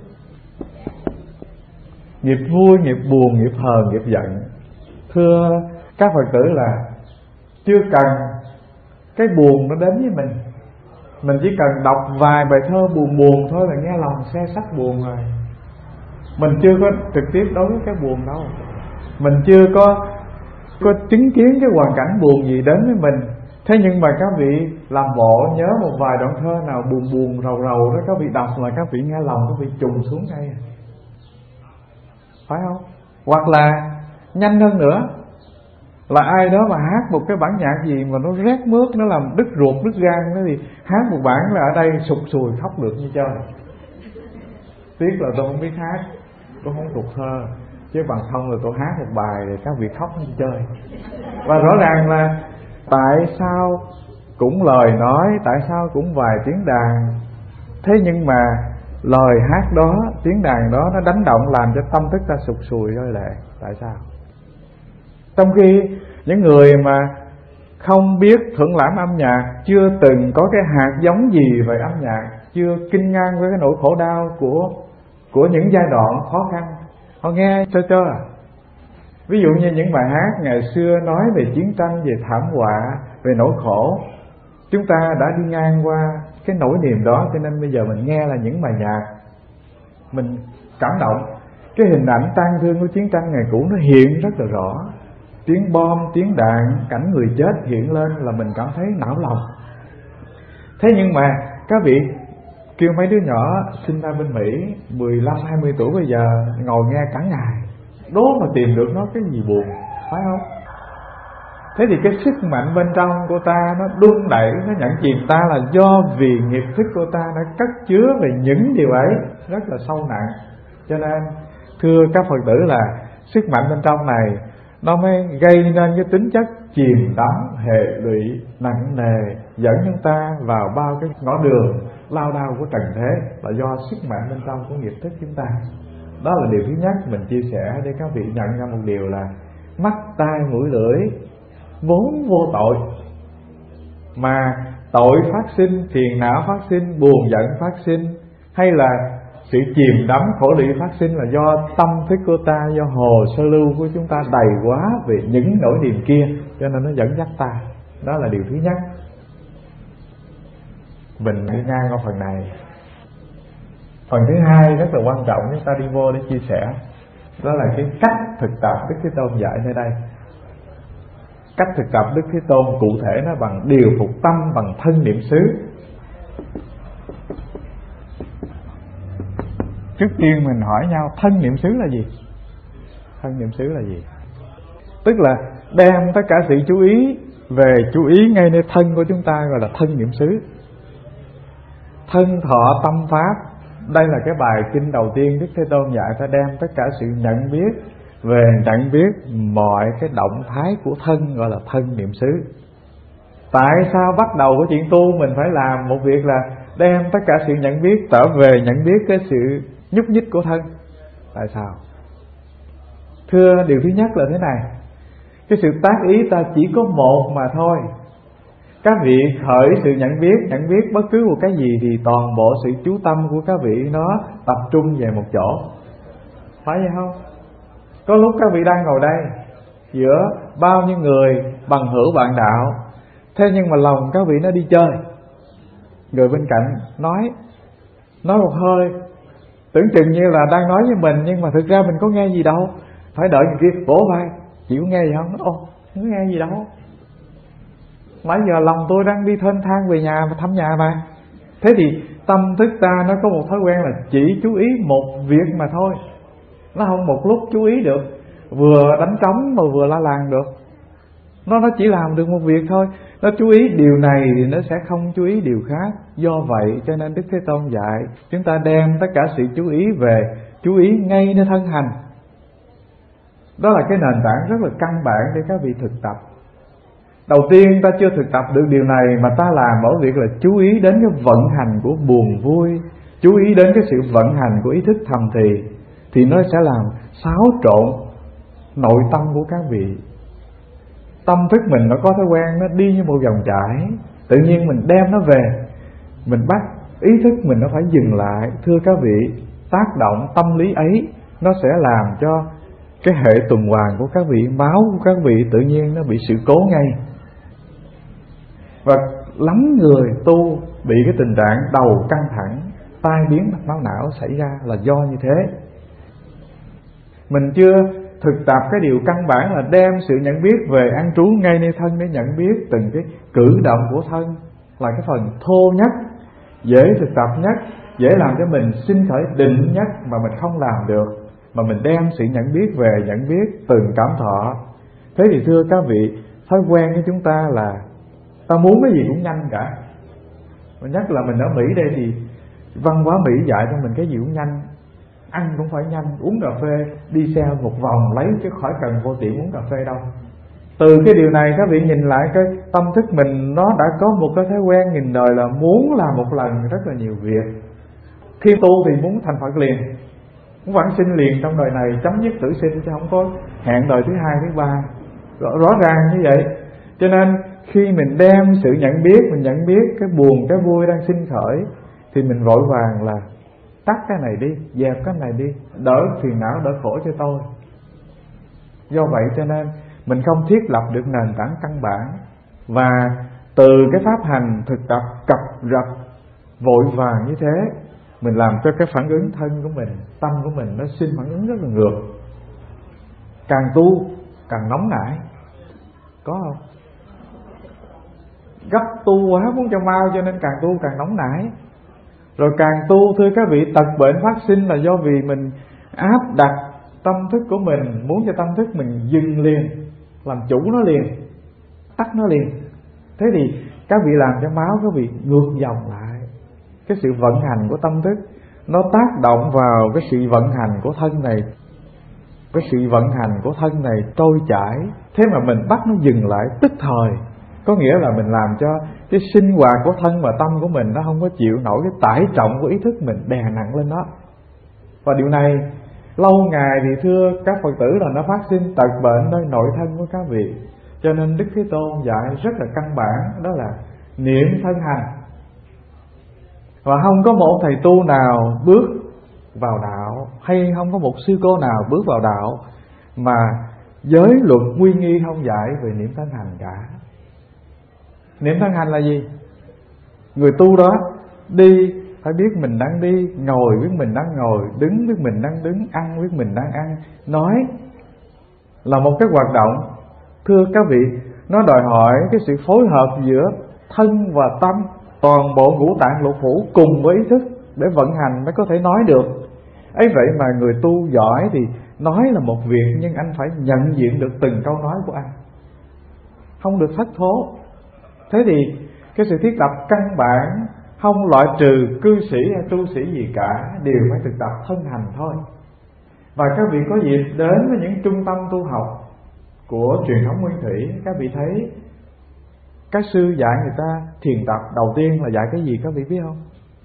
Nghiệp vui, nghiệp buồn, nghiệp hờn, nghiệp giận. Thưa các Phật tử là chưa cần cái buồn nó đến với mình, mình chỉ cần đọc vài bài thơ buồn buồn thôi là nghe lòng xe sắc buồn rồi. Mình chưa có trực tiếp đối với cái buồn đâu, mình chưa có có chứng kiến cái hoàn cảnh buồn gì đến với mình. Thế nhưng mà các vị làm bộ nhớ một vài đoạn thơ nào buồn buồn rầu rầu đó, các vị đọc là các vị nghe lòng các vị trùng xuống ngay, phải không? Hoặc là nhanh hơn nữa là ai đó mà hát một cái bản nhạc gì mà nó rét mướt, nó làm đứt ruột đứt gan đó, thì hát một bản là ở đây sụt sùi khóc được như chơi. Tiếc là tôi không biết hát, tôi không thuộc thơ, chứ bằng không là tôi hát một bài để các vị khóc như chơi. Và rõ ràng là tại sao cũng lời nói, tại sao cũng vài tiếng đàn, thế nhưng mà lời hát đó, tiếng đàn đó nó đánh động làm cho tâm thức ta sụt sùi rơi lệ. Tại sao? Trong khi những người mà không biết thưởng lãm âm nhạc, chưa từng có cái hạt giống gì về âm nhạc, chưa kinh ngang với cái nỗi khổ đau của của những giai đoạn khó khăn, họ nghe cho cho à. Ví dụ như những bài hát ngày xưa nói về chiến tranh, về thảm họa, về nỗi khổ, chúng ta đã đi ngang qua cái nỗi niềm đó, cho nên bây giờ mình nghe là những bài nhạc mình cảm động. Cái hình ảnh tang thương của chiến tranh ngày cũ nó hiện rất là rõ, tiếng bom, tiếng đạn, cảnh người chết hiện lên là mình cảm thấy não lòng. Thế nhưng mà các vị kêu mấy đứa nhỏ sinh ra bên Mỹ mười lăm hai mươi tuổi bây giờ ngồi nghe cả ngày, đố mà tìm được nó cái gì buồn, phải không? Thế thì cái sức mạnh bên trong của ta nó đun đẩy, nó nhận chìm ta là do vì nghiệp thức của ta đã cất chứa về những điều ấy rất là sâu nặng. Cho nên thưa các Phật tử là sức mạnh bên trong này nó mới gây nên cái tính chất chìm đắm, hệ lụy nặng nề, dẫn chúng ta vào bao cái ngõ đường lao đao của trần thế, là do sức mạnh bên trong của nghiệp thức chúng ta. Đó là điều thứ nhất mình chia sẻ để các vị nhận ra một điều là mắt, tai, mũi, lưỡi vốn vô tội, mà tội phát sinh, phiền não phát sinh, buồn giận phát sinh, hay là sự chìm đắm khổ lụy phát sinh là do tâm thức của ta, do hồ sơ lưu của chúng ta đầy quá về những nỗi niềm kia, cho nên nó dẫn dắt ta. Đó là điều thứ nhất. Mình đi ngang qua phần này. Phần thứ hai rất là quan trọng, chúng ta đi vô để chia sẻ, đó là cái cách thực tập Đức Thế Tôn dạy nơi đây. Cách thực tập Đức Thế Tôn cụ thể nó bằng điều phục tâm bằng thân niệm xứ. Trước tiên mình hỏi nhau thân niệm xứ là gì? Thân niệm xứ là gì? Tức là đem tất cả sự chú ý về chú ý ngay nơi thân của chúng ta, gọi là thân niệm xứ. Thân thọ tâm pháp, đây là cái bài kinh đầu tiên Đức Thế Tôn dạy ta đem tất cả sự nhận biết về nhận biết mọi cái động thái của thân, gọi là thân niệm xứ. Tại sao bắt đầu của chuyện tu mình phải làm một việc là đem tất cả sự nhận biết trở về nhận biết cái sự nhúc nhích của thân? Tại sao? Thưa, điều thứ nhất là thế này, cái sự tác ý ta chỉ có một mà thôi. Các vị khởi sự nhận biết, nhận biết bất cứ một cái gì thì toàn bộ sự chú tâm của các vị nó tập trung về một chỗ, phải vậy không? Có lúc các vị đang ngồi đây giữa bao nhiêu người bằng hữu bạn đạo, thế nhưng mà lòng các vị nó đi chơi. Người bên cạnh nói Nói một hơi, tưởng chừng như là đang nói với mình, nhưng mà thực ra mình có nghe gì đâu. Phải đợi người kia vỗ vai, chịu nghe gì không? Ồ, không có nghe gì đâu. Nãy giờ lòng tôi đang đi thênh thang về nhà, mà thăm nhà mà. Thế thì tâm thức ta nó có một thói quen là chỉ chú ý một việc mà thôi. Nó không một lúc chú ý được, vừa đánh trống mà vừa la làng được. Nó nó chỉ làm được một việc thôi. Nó chú ý điều này thì nó sẽ không chú ý điều khác. Do vậy cho nên Đức Thế Tôn dạy chúng ta đem tất cả sự chú ý về chú ý ngay nơi thân hành. Đó là cái nền tảng rất là căn bản để các vị thực tập. Đầu tiên ta chưa thực tập được điều này mà ta làm mỗi việc là chú ý đến cái vận hành của buồn vui, chú ý đến cái sự vận hành của ý thức thầm thì, thì nó sẽ làm xáo trộn nội tâm của các vị. Tâm thức mình nó có thói quen nó đi như một vòng chảy, tự nhiên mình đem nó về, mình bắt ý thức mình nó phải dừng lại. Thưa các vị, tác động tâm lý ấy nó sẽ làm cho cái hệ tuần hoàn của các vị, máu của các vị tự nhiên nó bị sự cố ngay. Và lắm người tu bị cái tình trạng đầu căng thẳng, tai biến mạch máu não xảy ra là do như thế. Mình chưa thực tập cái điều căn bản là đem sự nhận biết về an trú ngay nơi thân để nhận biết từng cái cử động của thân, là cái phần thô nhất, dễ thực tập nhất, dễ làm cho mình sinh khởi định nhất mà mình không làm được, mà mình đem sự nhận biết về nhận biết từng cảm thọ. Thế thì thưa các vị, thói quen của chúng ta là ta muốn cái gì cũng nhanh cả. Và nhất là mình ở Mỹ đây thì văn hóa Mỹ dạy cho mình cái gì cũng nhanh. Ăn cũng phải nhanh, uống cà phê, đi xe một vòng lấy chứ khỏi cần vô tiệm uống cà phê đâu. Từ cái điều này các vị nhìn lại cái tâm thức mình, nó đã có một cái thói quen nhìn đời là muốn làm một lần rất là nhiều việc. Khi tu thì muốn thành Phật liền, muốn vãng sinh liền trong đời này, chấm dứt tử sinh chứ không có hẹn đời thứ hai, thứ ba. Rõ, rõ ràng như vậy. Cho nên khi mình đem sự nhận biết, mình nhận biết cái buồn, cái vui đang sinh khởi, thì mình vội vàng là tắt cái này đi, dẹp cái này đi, đỡ phiền não, đỡ khổ cho tôi. Do vậy cho nên mình không thiết lập được nền tảng căn bản. Và từ cái pháp hành thực tập cập rập vội vàng như thế, mình làm cho cái phản ứng thân của mình, tâm của mình nó sinh phản ứng rất là ngược. Càng tu càng nóng nảy, có không? Gấp tu quá muốn cho mau, cho nên càng tu càng nóng nảy. Rồi càng tu thưa các vị, tật bệnh phát sinh là do vì mình áp đặt tâm thức của mình, muốn cho tâm thức mình dừng liền, làm chủ nó liền, tắt nó liền. Thế thì các vị làm cho máu các vị ngược dòng lại. Cái sự vận hành của tâm thức nó tác động vào cái sự vận hành của thân này. Cái sự vận hành của thân này trôi chảy, thế mà mình bắt nó dừng lại tức thời. Có nghĩa là mình làm cho cái sinh hoạt của thân và tâm của mình nó không có chịu nổi cái tải trọng của ý thức mình đè nặng lên đó. Và điều này lâu ngày thì thưa các Phật tử là nó phát sinh tật bệnh nơi nội thân của các vị. Cho nên Đức Thế Tôn dạy rất là căn bản, đó là niệm thân hành. Và không có một thầy tu nào bước vào đạo, hay không có một sư cô nào bước vào đạo mà giới luật quy nghi không dạy về niệm thân hành cả. Niệm thân hành là gì? Người tu đó đi phải biết mình đang đi, ngồi biết mình đang ngồi, đứng biết mình đang đứng, ăn biết mình đang ăn. Nói là một cái hoạt động, thưa các vị, nó đòi hỏi cái sự phối hợp giữa thân và tâm, toàn bộ ngũ tạng lục phủ cùng với ý thức để vận hành mới có thể nói được. Ấy vậy mà người tu giỏi thì nói là một việc, nhưng anh phải nhận diện được từng câu nói của anh, không được thất thố. Thế thì cái sự thiết lập căn bản không loại trừ cư sĩ hay tu sĩ gì cả, đều phải thực tập thân hành thôi. Và các vị có dịp đến với những trung tâm tu học của truyền thống Nguyên Thủy, các vị thấy các sư dạy người ta thiền tập đầu tiên là dạy cái gì các vị biết không?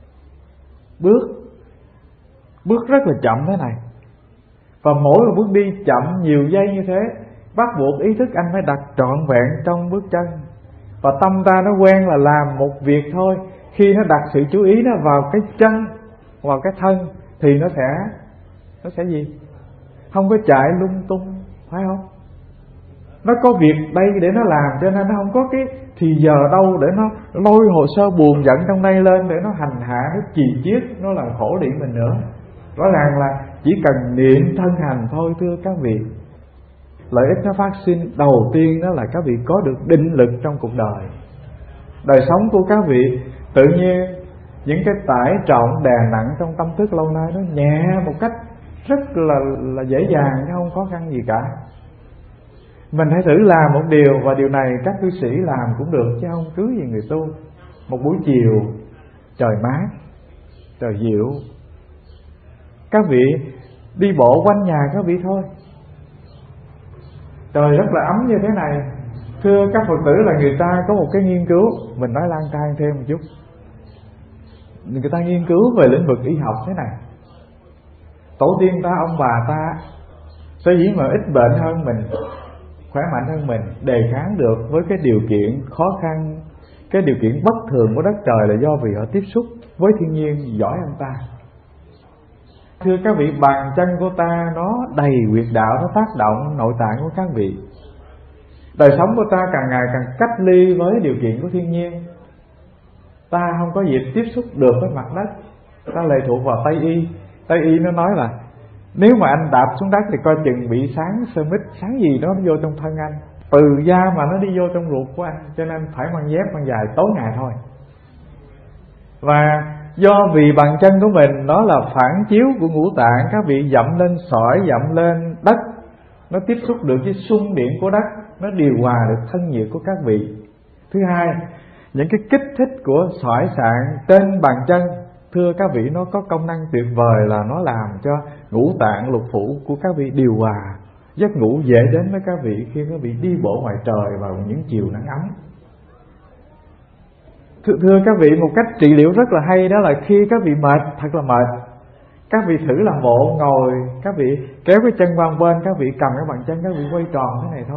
Bước Bước rất là chậm thế này. Và mỗi một bước đi chậm nhiều giây như thế, bắt buộc ý thức anh phải đặt trọn vẹn trong bước chân. Và tâm ta nó quen là làm một việc thôi. Khi nó đặt sự chú ý nó vào cái chân, vào cái thân, thì nó sẽ Nó sẽ gì? không có chạy lung tung, phải không? Nó có việc đây để nó làm, cho nên nó không có cái thì giờ đâu để nó lôi hồ sơ buồn giận trong đây lên để nó hành hạ, nó chì chiết, nó làm khổ điện mình nữa. Rõ ràng là chỉ cần niệm thân hành thôi, thưa các vị. Lợi ích nó phát sinh đầu tiên đó là các vị có được định lực trong cuộc đời. Đời sống của các vị tự nhiên những cái tải trọng đè nặng trong tâm thức lâu nay nó nhẹ một cách rất là là dễ dàng, chứ không khó khăn gì cả. Mình hãy thử làm một điều, và điều này các cư sĩ làm cũng được, chứ không cứ gì người tu. Một buổi chiều trời mát, trời dịu, các vị đi bộ quanh nhà các vị thôi. Trời rất là ấm như thế này. Thưa các Phật tử, là người ta có một cái nghiên cứu, mình nói lang thang thêm một chút. Người ta nghiên cứu về lĩnh vực y học thế này. Tổ tiên ta, ông bà ta sở dĩ mà ít bệnh hơn mình, khỏe mạnh hơn mình, đề kháng được với cái điều kiện khó khăn, cái điều kiện bất thường của đất trời, là do vì họ tiếp xúc với thiên nhiên giỏi hơn ta. Thưa các vị, bàn chân của ta nó đầy huyệt đạo, nó tác động nội tạng của các vị. Đời sống của ta càng ngày càng cách ly với điều kiện của thiên nhiên. Ta không có dịp tiếp xúc được với mặt đất, ta lệ thuộc vào Tây y. Tây y nó nói là nếu mà anh đạp xuống đất thì coi chừng bị sáng sơ mít, sáng gì đó nó vô trong thân anh, từ da mà nó đi vô trong ruột của anh, cho nên phải mang dép mang giày tối ngày thôi. Và do vì bàn chân của mình nó là phản chiếu của ngũ tạng, các vị dậm lên sỏi, dậm lên đất, nó tiếp xúc được với xung điện của đất, nó điều hòa được thân nhiệt của các vị. Thứ hai, những cái kích thích của sỏi sạn trên bàn chân, thưa các vị, nó có công năng tuyệt vời là nó làm cho ngũ tạng lục phủ của các vị điều hòa, giấc ngủ dễ đến với các vị khi các vị đi bộ ngoài trời vào những chiều nắng ấm. Thưa, thưa các vị, một cách trị liệu rất là hay đó là khi các vị mệt, thật là mệt, các vị thử làm bộ ngồi, các vị kéo cái chân qua một bên, các vị cầm cái bàn chân, các vị quay tròn thế này thôi.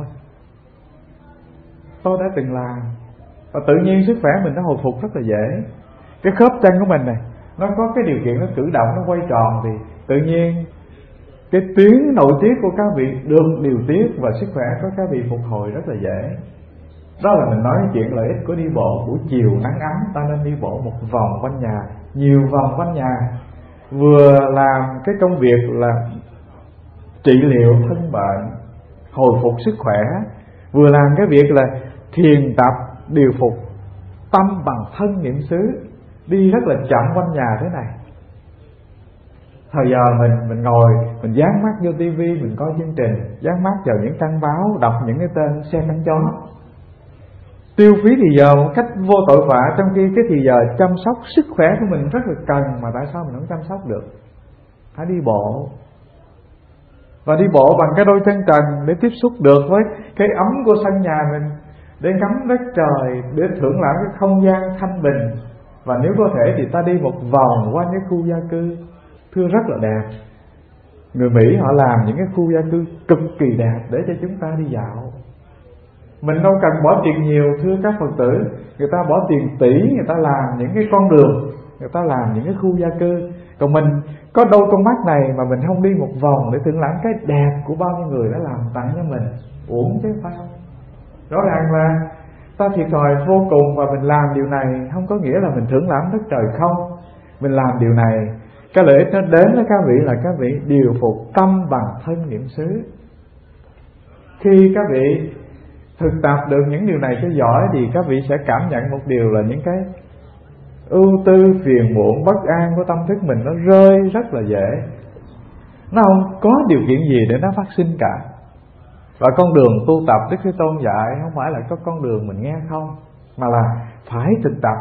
Tôi đã từng làm, và tự nhiên sức khỏe mình nó hồi phục rất là dễ. Cái khớp chân của mình này nó có cái điều kiện nó cử động, nó quay tròn, thì tự nhiên cái tuyến nội tiết của các vị được điều tiết, và sức khỏe của các vị phục hồi rất là dễ. Đó là mình nói chuyện lợi ích của đi bộ. Buổi chiều nắng ấm ta nên đi bộ một vòng quanh nhà, nhiều vòng quanh nhà, vừa làm cái công việc là trị liệu thân bệnh, hồi phục sức khỏe, vừa làm cái việc là thiền tập điều phục tâm bằng thân niệm xứ, đi rất là chậm quanh nhà thế này. Thời giờ mình mình ngồi, mình dán mắt vô tivi, mình coi chương trình, dán mắt vào những trang báo, đọc những cái tên xe cắn chó, tiêu phí thì giờ một cách vô tội vạ, trong khi cái thì giờ chăm sóc sức khỏe của mình rất là cần, mà tại sao mình không chăm sóc được? Hãy đi bộ, và đi bộ bằng cái đôi chân trần để tiếp xúc được với cái ấm của sân nhà mình, để ngắm đất trời, để thưởng lãm cái không gian thanh bình. Và nếu có thể thì ta đi một vòng qua cái khu gia cư, thưa rất là đẹp. Người Mỹ họ làm những cái khu gia cư cực kỳ đẹp để cho chúng ta đi dạo. Mình đâu cần bỏ tiền nhiều, thưa các Phật tử. Người ta bỏ tiền tỷ, người ta làm những cái con đường, người ta làm những cái khu gia cư. Còn mình có đôi con mắt này mà mình không đi một vòng để thưởng lãm cái đẹp của bao nhiêu người đã làm tặng cho mình, uổng chứ phải không? Rõ ràng là ta thiệt thòi vô cùng, và mình làm điều này không có nghĩa là mình thưởng lãm đất trời không. Mình làm điều này, cái lợi ích nó đến với các vị là các vị điều phục tâm bằng thân niệm xứ. Khi các vị thực tập được những điều này cho giỏi, thì các vị sẽ cảm nhận một điều là những cái ưu tư, phiền muộn, bất an của tâm thức mình nó rơi rất là dễ. Nó không có điều kiện gì để nó phát sinh cả. Và con đường tu tập Đức Thế Tôn dạy không phải là có con đường mình nghe không, mà là phải thực tập.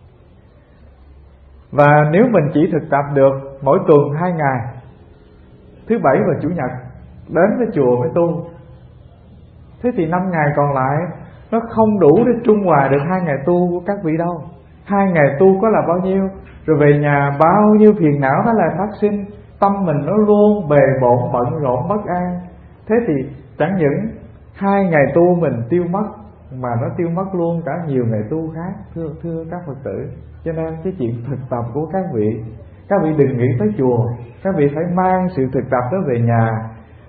Và nếu mình chỉ thực tập được mỗi tuần hai ngày, thứ bảy và chủ nhật, đến với chùa mới tu, thế thì năm ngày còn lại nó không đủ để trung hòa được hai ngày tu của các vị đâu. Hai ngày tu có là bao nhiêu, rồi về nhà bao nhiêu phiền não nó lại phát sinh, tâm mình nó luôn bề bộn, bận rộn, bất an. Thế thì chẳng những hai ngày tu mình tiêu mất, mà nó tiêu mất luôn cả nhiều ngày tu khác, thưa thưa các Phật tử. Cho nên cái chuyện thực tập của các vị, các vị đừng nghĩ tới chùa, các vị phải mang sự thực tập đó về nhà.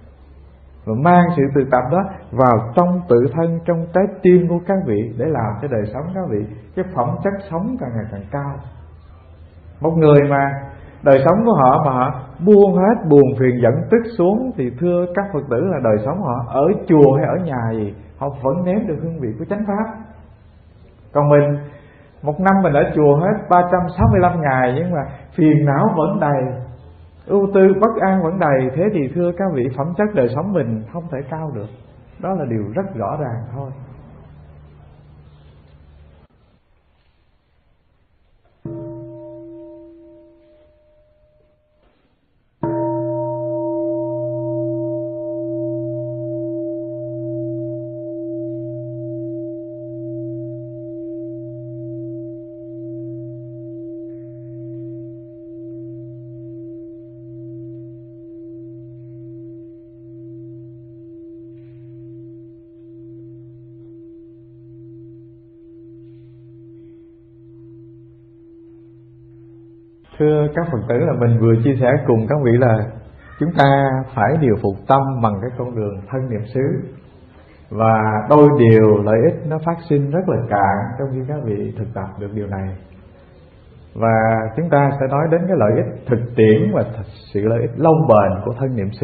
và mang sự thực tập đó vào trong tự thân, trong trái tim của các vị, để làm cho đời sống các vị cái phẩm chất sống càng ngày càng cao. Một người mà đời sống của họ mà họ buông hết buồn phiền giận tức xuống, thì thưa các Phật tử là đời sống họ ở chùa hay ở nhà gì, họ vẫn nếm được hương vị của chánh pháp. Còn mình một năm mình ở chùa hết ba trăm sáu mươi lăm ngày, nhưng mà phiền não vẫn đầy, ưu tư bất an vẫn đầy, thế thì thưa các vị, phẩm chất đời sống mình không thể cao được. Đó là điều rất rõ ràng thôi. Thưa các Phật tử, là mình vừa chia sẻ cùng các vị là chúng ta phải điều phục tâm bằng cái con đường thân niệm xứ, và đôi điều lợi ích nó phát sinh rất là cạn trong khi các vị thực tập được điều này. Và chúng ta sẽ nói đến cái lợi ích thực tiễn và sự lợi ích lâu bền của thân niệm xứ.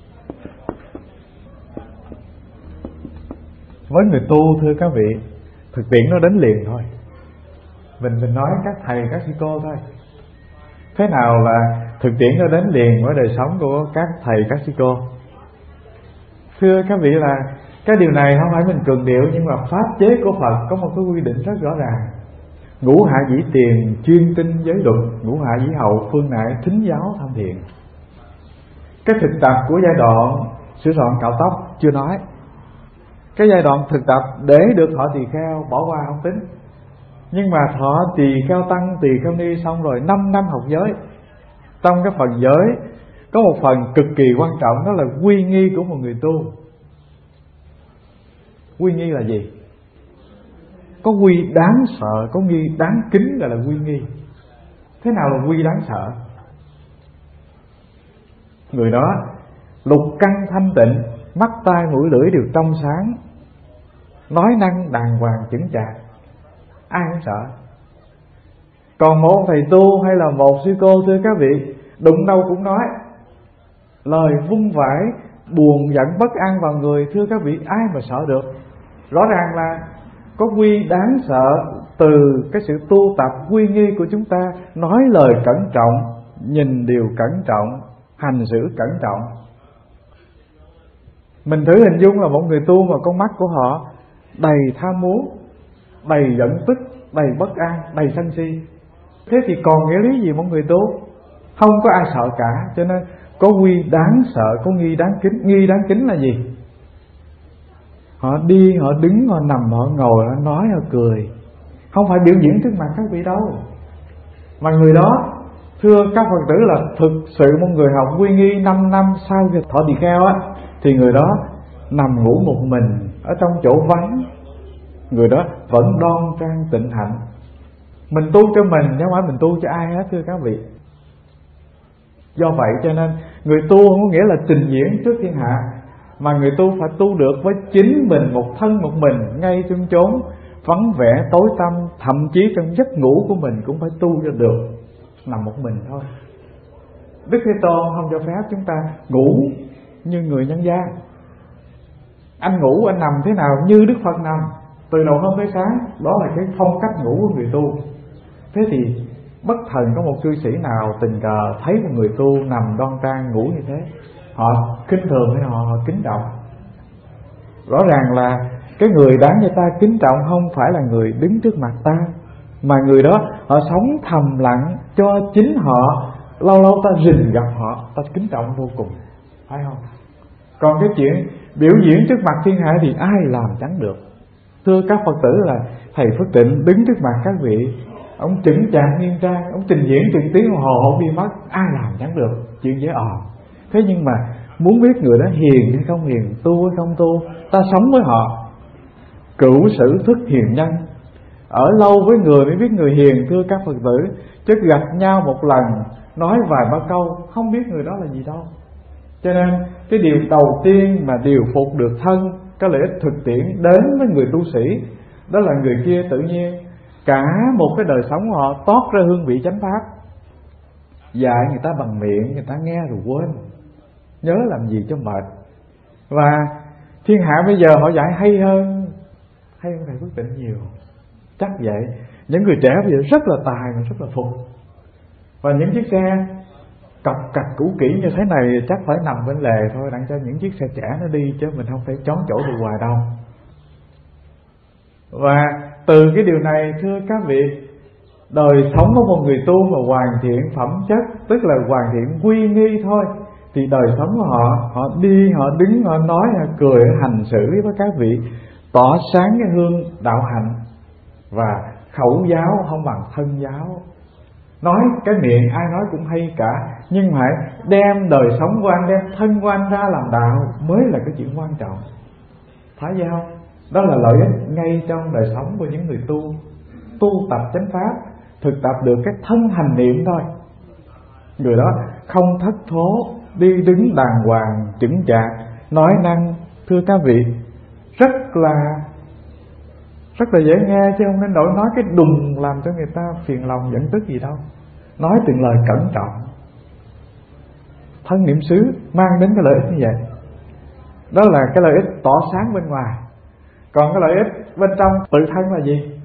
Với người tu, thưa các vị, thực tiễn nó đến liền thôi. Mình mình nói các thầy các sư cô thôi. Thế nào là thực tiễn nó đến liền với đời sống của các thầy các sư cô? Thưa các vị, là cái điều này không phải mình cường điệu, nhưng mà pháp chế của Phật có một cái quy định rất rõ ràng. Ngũ hạ dĩ tiền chuyên tinh giới luật, ngũ hạ dĩ hậu phương nại thính giáo tham thiền. Cái thực tập của giai đoạn sửa soạn cạo tóc chưa nói. Cái giai đoạn thực tập để được thọ tỳ kheo bỏ qua không tính, nhưng mà thọ tỳ kheo tăng, tỳ kheo ni xong rồi năm năm học giới. Trong cái phần giới có một phần cực kỳ quan trọng, đó là quy nghi của một người tu. Quy nghi là gì? Có quy đáng sợ, có nghi đáng kính, gọi là quy nghi. Thế nào là quy đáng sợ? Người đó lục căn thanh tịnh, mắt tai mũi lưỡi đều trong sáng, nói năng đàng hoàng chững chạc, ai cũng sợ. Còn một thầy tu hay là một sư cô, thưa các vị, đụng đâu cũng nói lời vung vãi, buồn giận bất an vào người, thưa các vị, ai mà sợ được? Rõ ràng là có quy đáng sợ từ cái sự tu tập quy nghi của chúng ta, nói lời cẩn trọng, nhìn điều cẩn trọng, hành xử cẩn trọng. Mình thử hình dung là một người tu mà con mắt của họ đầy tham muốn, đầy giận tức, đầy bất an, đầy sân si, thế thì còn nghĩa lý gì một người tu? Không có ai sợ cả. Cho nên có quy đáng sợ, có nghi đáng kính. Nghi đáng kính là gì? Họ đi, họ đứng, họ nằm, họ ngồi, họ nói, họ cười, không phải biểu diễn trước mặt các vị đâu. Mà người đó, thưa các Phật tử, là thực sự một người học quy nghi năm năm sau khi thọ tỳ kheo á, thì người đó nằm ngủ một mình ở trong chỗ vắng, người đó vẫn đoan trang tịnh hạnh. Mình tu cho mình chứ không phải mình tu cho ai hết, thưa các vị. Do vậy cho nên người tu không có nghĩa là trình diễn trước thiên hạ, mà người tu phải tu được với chính mình, một thân một mình, ngay trong chốn vắng vẻ tối tăm, thậm chí trong giấc ngủ của mình cũng phải tu cho được, nằm một mình thôi. Đức Thế Tôn không cho phép chúng ta ngủ như người nhân gian. Anh ngủ, anh nằm thế nào như Đức Phật nằm, từ đầu hôm tới sáng. Đó là cái phong cách ngủ của người tu. Thế thì bất thần có một cư sĩ nào tình cờ thấy một người tu nằm đoan trang ngủ như thế, họ kính thường hay họ, họ kính trọng? Rõ ràng là cái người đáng cho ta kính trọng không phải là người đứng trước mặt ta, mà người đó họ sống thầm lặng cho chính họ. Lâu lâu ta rình gặp họ, ta kính trọng vô cùng, phải không? Còn cái chuyện biểu diễn trước mặt thiên hạ thì ai làm chẳng được. Thưa các Phật tử, là thầy Phước Tịnh đứng trước mặt các vị, ông chững chạc nghiêm trang, ông trình diễn từng tiếng hồ hộp đi mất, ai làm chẳng được, chuyện dễ ồn. Thế nhưng mà muốn biết người đó hiền hay không hiền, tu hay không tu, ta sống với họ, cửu sử thức hiền nhân. Ở lâu với người mới biết người hiền, thưa các Phật tử, chứ gặp nhau một lần nói vài ba câu không biết người đó là gì đâu. Cho nên cái điều đầu tiên mà điều phục được thân, cái lợi ích thực tiễn đến với người tu sĩ, đó là người kia tự nhiên cả một cái đời sống họ toát ra hương vị chánh pháp. Dạy người ta bằng miệng, người ta nghe rồi quên, nhớ làm gì cho mệt. Và thiên hạ bây giờ họ dạy hay hơn, hay hơn thầy Phước Tịnh nhiều. Chắc vậy. Những người trẻ bây giờ rất là tài mà rất là phục. Và những chiếc xe cọc cạch cũ kỹ như thế này chắc phải nằm bên lề thôi, đặng cho những chiếc xe trẻ nó đi, chứ mình không thể trón chỗ được hoài đâu. Và từ cái điều này, thưa các vị, đời sống của một người tu mà hoàn thiện phẩm chất, tức là hoàn thiện quy nghi thôi, thì đời sống của họ, họ đi, họ đứng, họ nói, họ cười, họ hành xử với các vị tỏ sáng cái hương đạo hạnh. Và khẩu giáo không bằng thân giáo. Nói cái miệng ai nói cũng hay cả, nhưng mà đem đời sống của anh, đem thân của anh ra làm đạo mới là cái chuyện quan trọng. Phải vậy không? Đó là lợi ích ngay trong đời sống của những người tu. Tu tập chánh pháp, thực tập được cái thân hành niệm thôi, người đó không thất thố, đi đứng đàng hoàng, chững chạc, nói năng, thưa các vị, rất là rất là dễ nghe, chứ không nên đổi nói cái đùng làm cho người ta phiền lòng giận tức gì đâu. Nói từng lời cẩn trọng. Thân niệm xứ mang đến cái lợi ích như vậy. Đó là cái lợi ích tỏ sáng bên ngoài. Còn cái lợi ích bên trong tự thân là gì?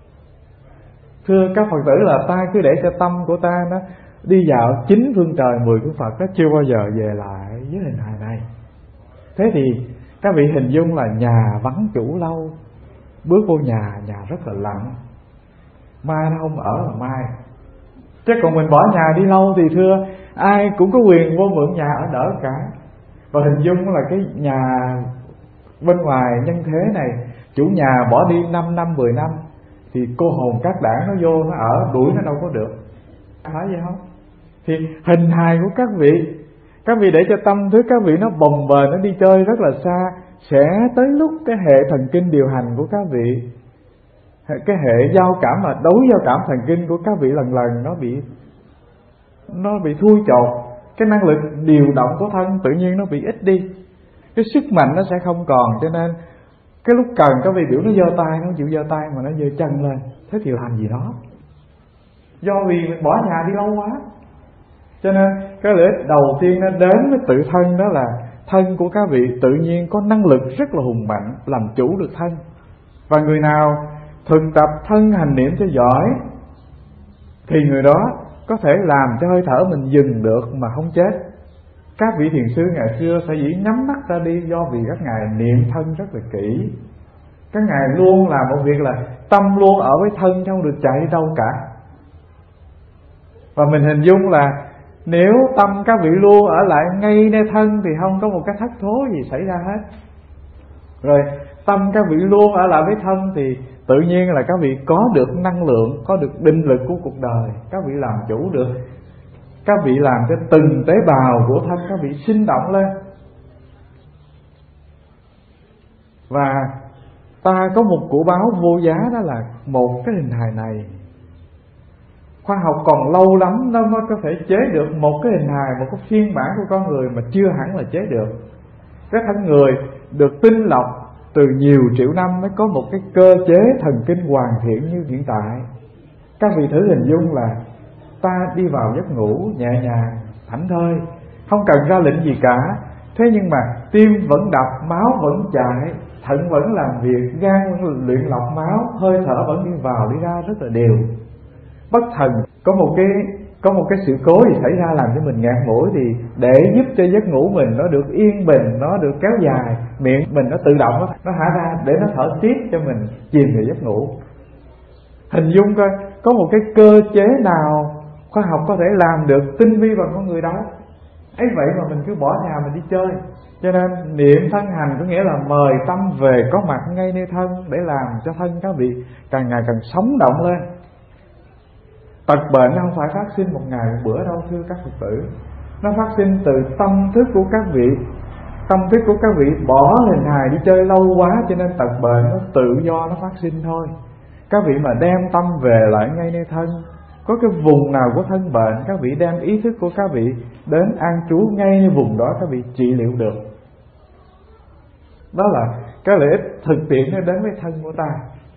Thưa các Phật tử, là ta cứ để cho tâm của ta nó đi dạo chín phương trời mười phương Phật, nó chưa bao giờ về lại với hình hài này. Thế thì các vị hình dung là nhà vắng chủ lâu, bước vô nhà, nhà rất là lặng, ma nó không ở mà mai. Chứ còn mình bỏ nhà đi lâu thì thưa, ai cũng có quyền vô mượn nhà ở đỡ cả. Và hình dung là cái nhà bên ngoài nhân thế này, chủ nhà bỏ đi năm năm, mười năm, thì cô hồn các đảng nó vô, nó ở, đuổi nó đâu có được. Phải vậy không? Thì hình hài của các vị, các vị để cho tâm thức các vị nó bồng bềnh, nó đi chơi rất là xa, sẽ tới lúc cái hệ thần kinh điều hành của các vị, cái hệ giao cảm mà đấu giao cảm thần kinh của các vị lần lần nó bị nó bị thui chột, cái năng lực điều động của thân tự nhiên nó bị ít đi, cái sức mạnh nó sẽ không còn. Cho nên cái lúc cần các vị biểu nó giơ tay, nó không chịu giơ tay mà nó giơ chân lên, thế thì làm gì đó, do vì mình bỏ nhà đi lâu quá. Cho nên cái lợi ích đầu tiên nó đến với tự thân, đó là thân của các vị tự nhiên có năng lực rất là hùng mạnh, làm chủ được thân. Và người nào thực tập thân hành niệm cho giỏi thì người đó có thể làm cho hơi thở mình dừng được mà không chết. Các vị thiền sư ngày xưa sẽ dĩ nhắm mắt ra đi, do vì các ngài niệm thân rất là kỹ. Các ngài luôn làm một việc là tâm luôn ở với thân, chứ không được chạy đâu cả. Và mình hình dung là nếu tâm các vị luôn ở lại ngay nơi thân thì không có một cái thất thố gì xảy ra hết. Rồi tâm các vị luôn ở lại với thân thì tự nhiên là các vị có được năng lượng, có được định lực của cuộc đời. Các vị làm chủ được, các vị làm cho từng tế bào của thân các vị sinh động lên. Và ta có một của báo vô giá, đó là một cái hình hài này. Khoa học còn lâu lắm nó mới có thể chế được một cái hình hài, một cái phiên bản của con người mà chưa hẳn là chế được. Cái thân người được tinh lọc từ nhiều triệu năm mới có một cái cơ chế thần kinh hoàn thiện như hiện tại. Các vị thử hình dung là ta đi vào giấc ngủ nhẹ nhàng, thảnh thơi, không cần ra lệnh gì cả. Thế nhưng mà tim vẫn đập, máu vẫn chạy, thận vẫn làm việc, gan vẫn luyện lọc máu, hơi thở vẫn đi vào đi ra rất là đều. Bất thần có một cái có một cái sự cố gì xảy ra làm cho mình ngạt mũi, thì để giúp cho giấc ngủ mình nó được yên bình, nó được kéo dài, miệng mình nó tự động nó, nó hả ra để nó thở tiếp cho mình chìm vào giấc ngủ. Hình dung coi, có một cái cơ chế nào khoa học có thể làm được tinh vi bằng con người đâu. Ấy vậy mà mình cứ bỏ nhà mình đi chơi. Cho nên niệm thân hành có nghĩa là mời tâm về có mặt ngay nơi thân, để làm cho thân các vị càng ngày càng sống động lên. Tật bệnh nó không phải phát sinh một ngày một bữa đâu thưa các Phật tử. Nó phát sinh từ tâm thức của các vị. Tâm thức của các vị bỏ hình hài đi chơi lâu quá, cho nên tật bệnh nó tự do nó phát sinh thôi. Các vị mà đem tâm về lại ngay nơi thân, có cái vùng nào của thân bệnh, các vị đem ý thức của các vị đến an trú ngay vùng đó, các vị trị liệu được. Đó là cái lợi ích thực tiễn nó đến với thân của ta.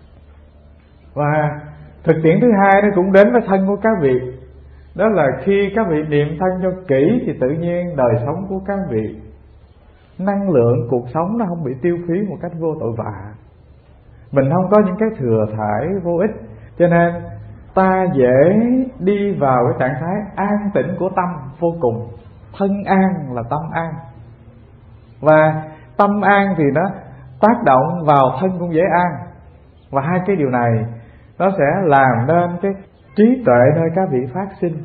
Và thực tiễn thứ hai nó cũng đến với thân của các vị. Đó là khi các vị niệm thân cho kỹ thì tự nhiên đời sống của các vị, năng lượng cuộc sống nó không bị tiêu phí một cách vô tội vạ. Mình không có những cái thừa thải vô ích, cho nên ta dễ đi vào cái trạng thái an tĩnh của tâm vô cùng. Thân an là tâm an, và tâm an thì nó tác động vào thân cũng dễ an. Và hai cái điều này nó sẽ làm nên cái trí tuệ nơi các vị phát sinh.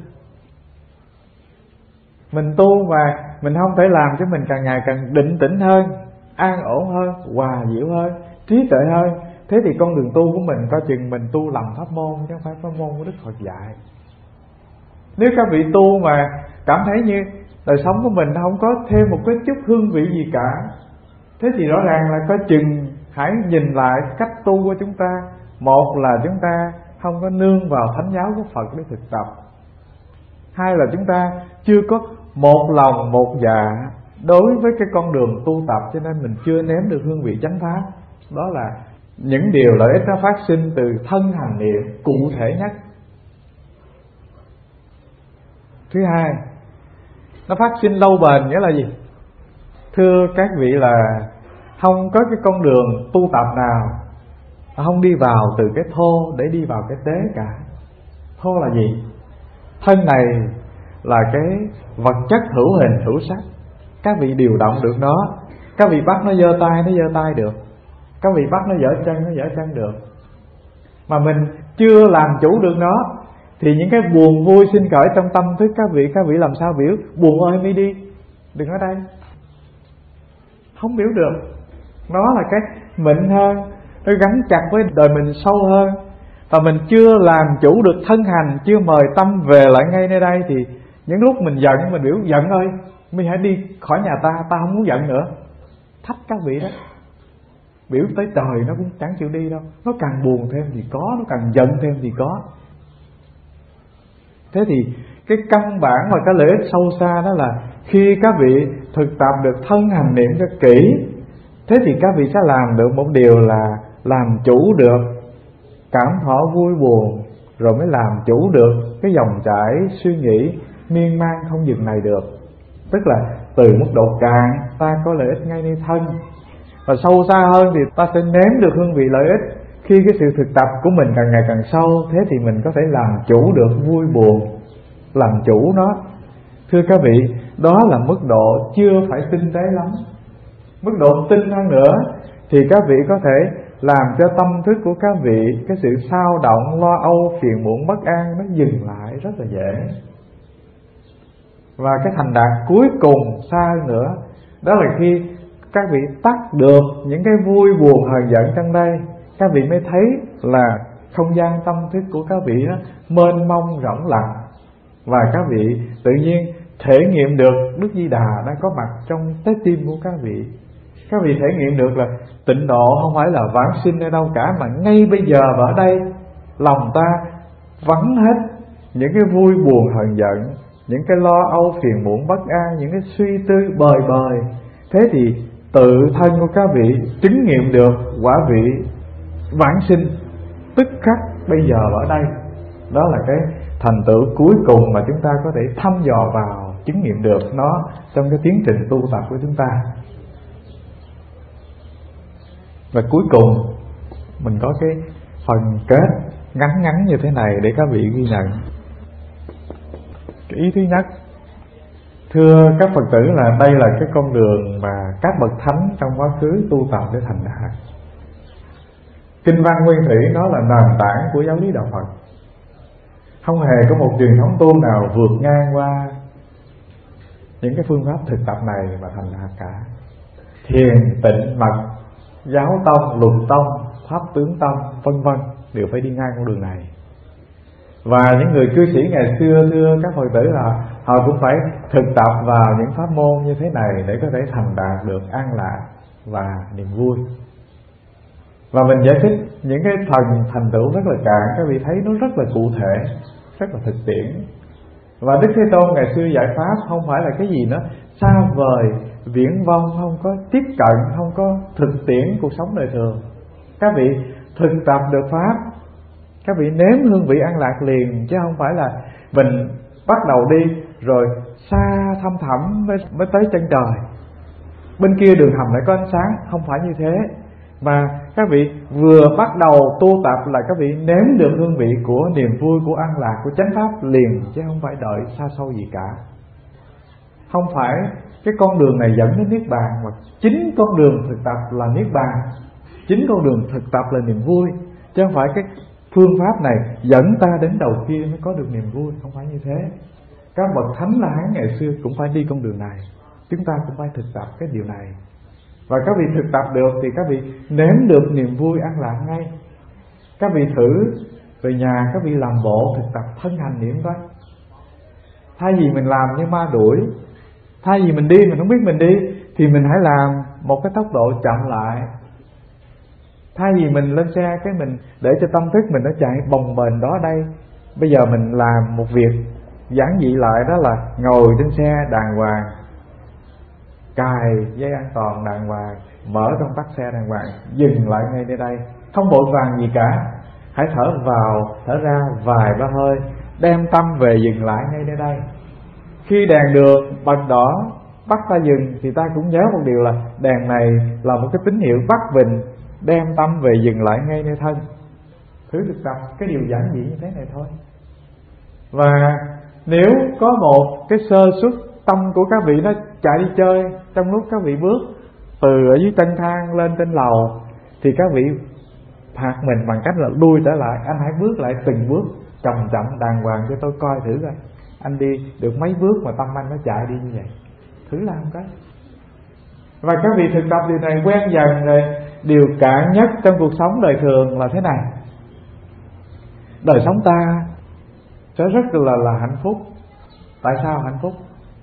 Mình tu mà mình không thể làm cho mình càng ngày càng định tĩnh hơn, an ổn hơn, hòa diệu hơn, trí tuệ hơn. Thế thì con đường tu của mình coi chừng mình tu lầm pháp môn, chứ không phải pháp môn của Đức Phật dạy. Nếu các vị tu mà cảm thấy như đời sống của mình không có thêm một cái chút hương vị gì cả, thế thì rõ ràng là coi chừng hãy nhìn lại cách tu của chúng ta. Một là chúng ta không có nương vào thánh giáo của Phật để thực tập. Hai là chúng ta chưa có một lòng một dạ đối với cái con đường tu tập, cho nên mình chưa nếm được hương vị chánh pháp. Đó là những điều lợi ích nó phát sinh từ thân hành niệm cụ thể nhất. Thứ hai, nó phát sinh lâu bền nghĩa là gì? Thưa các vị là không có cái con đường tu tập nào không đi vào từ cái thô để đi vào cái tế cả. Thô là gì? Thân này là cái vật chất hữu hình hữu sắc, các vị điều động được nó. Các vị bắt nó giơ tay, nó giơ tay được. Các vị bắt nó giở chân, nó giở chân được. Mà mình chưa làm chủ được nó thì những cái buồn vui sinh khởi trong tâm thức các vị, các vị làm sao biểu buồn ơi mi đi, đừng ở đây. Không biểu được. Nó là cái mịn hơn, nó gắn chặt với đời mình sâu hơn. Và mình chưa làm chủ được thân hành, chưa mời tâm về lại ngay nơi đây, thì những lúc mình giận, mình biểu giận ơi mi hãy đi khỏi nhà ta, ta không muốn giận nữa. Thách các vị đó. Biểu tới trời nó cũng chẳng chịu đi đâu. Nó càng buồn thêm thì có, nó càng giận thêm thì có. Thế thì cái căn bản và cái lợi ích sâu xa đó là khi các vị thực tập được thân hành niệm cho kỹ, thế thì các vị sẽ làm được một điều là làm chủ được cảm thọ vui buồn, rồi mới làm chủ được cái dòng chảy suy nghĩ miên man không dừng này được. Tức là từ mức độ cạn ta có lợi ích ngay nơi thân, và sâu xa hơn thì ta sẽ nếm được hương vị lợi ích. Khi cái sự thực tập của mình càng ngày càng sâu, thế thì mình có thể làm chủ được vui buồn, làm chủ nó. Thưa các vị, đó là mức độ chưa phải tinh tế lắm. Mức độ tinh hơn nữa thì các vị có thể làm cho tâm thức của các vị, cái sự xao động, lo âu, phiền muộn, bất an nó dừng lại rất là dễ. Và cái thành đạt cuối cùng xa hơn nữa, đó là khi các vị tắt được những cái vui buồn hờn giận trong đây, các vị mới thấy là không gian tâm thức của các vị đó mênh mông rỗng lặng. Và các vị tự nhiên thể nghiệm được Đức Di Đà đang có mặt trong trái tim của các vị. Các vị thể nghiệm được là tịnh độ không phải là vãng sinh ở đâu cả, mà ngay bây giờ và ở đây lòng ta vắng hết những cái vui buồn hờn giận, những cái lo âu phiền muộn bất an, những cái suy tư bời bời. Thế thì tự thân của các vị chứng nghiệm được quả vị vãng sinh tức khắc bây giờ và ở đây. Đó là cái thành tựu cuối cùng mà chúng ta có thể thăm dò vào, chứng nghiệm được nó trong cái tiến trình tu tập của chúng ta. Và cuối cùng mình có cái phần kết ngắn ngắn như thế này để các vị ghi nhận. Cái ý thứ nhất, thưa các Phật tử, là đây là cái con đường mà các bậc thánh trong quá khứ tu tập để thành đạt. Kinh văn Nguyên Thủy nó là nền tảng của giáo lý đạo Phật. Không hề có một truyền thống tu nào vượt ngang qua những cái phương pháp thực tập này mà thành đạt cả. Thiền, tịnh, mật, giáo tông, luật tông, pháp tướng tông, vân vân đều phải đi ngang con đường này. Và những người cư sĩ ngày xưa, thưa các Phật tử, là họ cũng phải thực tập vào những pháp môn như thế này để có thể thành đạt được an lạc và niềm vui. Và mình giải thích những cái phần thành tựu rất là cạn, các vị thấy nó rất là cụ thể. rất là thực tiễn. Và Đức Thế Tôn ngày xưa dạy pháp không phải là cái gì nó xa vời, viễn vông, không có tiếp cận, không có thực tiễn cuộc sống đời thường. Các vị thực tập được pháp, các vị nếm hương vị an lạc liền, chứ không phải là mình bắt đầu đi rồi xa thăm thẳm mới, mới tới chân trời. Bên kia đường hầm lại có ánh sáng, không phải như thế. Mà các vị vừa bắt đầu tu tập là các vị nếm được hương vị của niềm vui, của an lạc, của chánh pháp liền, chứ không phải đợi xa xôi gì cả. Không phải cái con đường này dẫn đến niết bàn, mà chính con đường thực tập là niết bàn, chính con đường thực tập là niềm vui, chứ không phải cái phương pháp này dẫn ta đến đầu kia mới có được niềm vui. Không phải như thế. Các bậc thánh La Hán ngày xưa cũng phải đi con đường này, chúng ta cũng phải thực tập cái điều này. Và các vị thực tập được thì các vị nếm được niềm vui an lạc ngay. Các vị thử về nhà, các vị làm bộ thực tập thân hành niệm coi. Thay vì mình làm như ma đuổi, thay vì mình đi mình không biết mình đi, thì mình hãy làm một cái tốc độ chậm lại. Thay vì mình lên xe cái mình để cho tâm thức mình nó chạy bồng bềnh đó đây, bây giờ mình làm một việc giản dị lại, đó là ngồi trên xe đàng hoàng, cài dây an toàn đàng hoàng, mở công tắc xe đàng hoàng, dừng lại ngay nơi đây, không vội vàng gì cả. Hãy thở vào thở ra vài ba hơi, đem tâm về dừng lại ngay nơi đây. Khi đèn đường bật đỏ bắt ta dừng thì ta cũng nhớ một điều là đèn này là một cái tín hiệu bắt mình đem tâm về dừng lại ngay nơi thân. Thử thực tập cái điều giản dị như thế này thôi. Và nếu có một cái sơ suất, tâm của các vị nó chạy đi chơi trong lúc các vị bước từ ở dưới chân thang lên trên lầu, thì các vị phạt mình bằng cách là lui trở lại. Anh hãy bước lại từng bước chậm chậm đàng hoàng cho tôi coi thử coi anh đi được mấy bước mà tâm anh nó chạy đi như vậy. Thử làm cái. Và các vị thực tập điều này quen dần rồi. Điều cạn nhất trong cuộc sống đời thường là thế này: đời sống ta sẽ rất là là hạnh phúc. Tại sao hạnh phúc?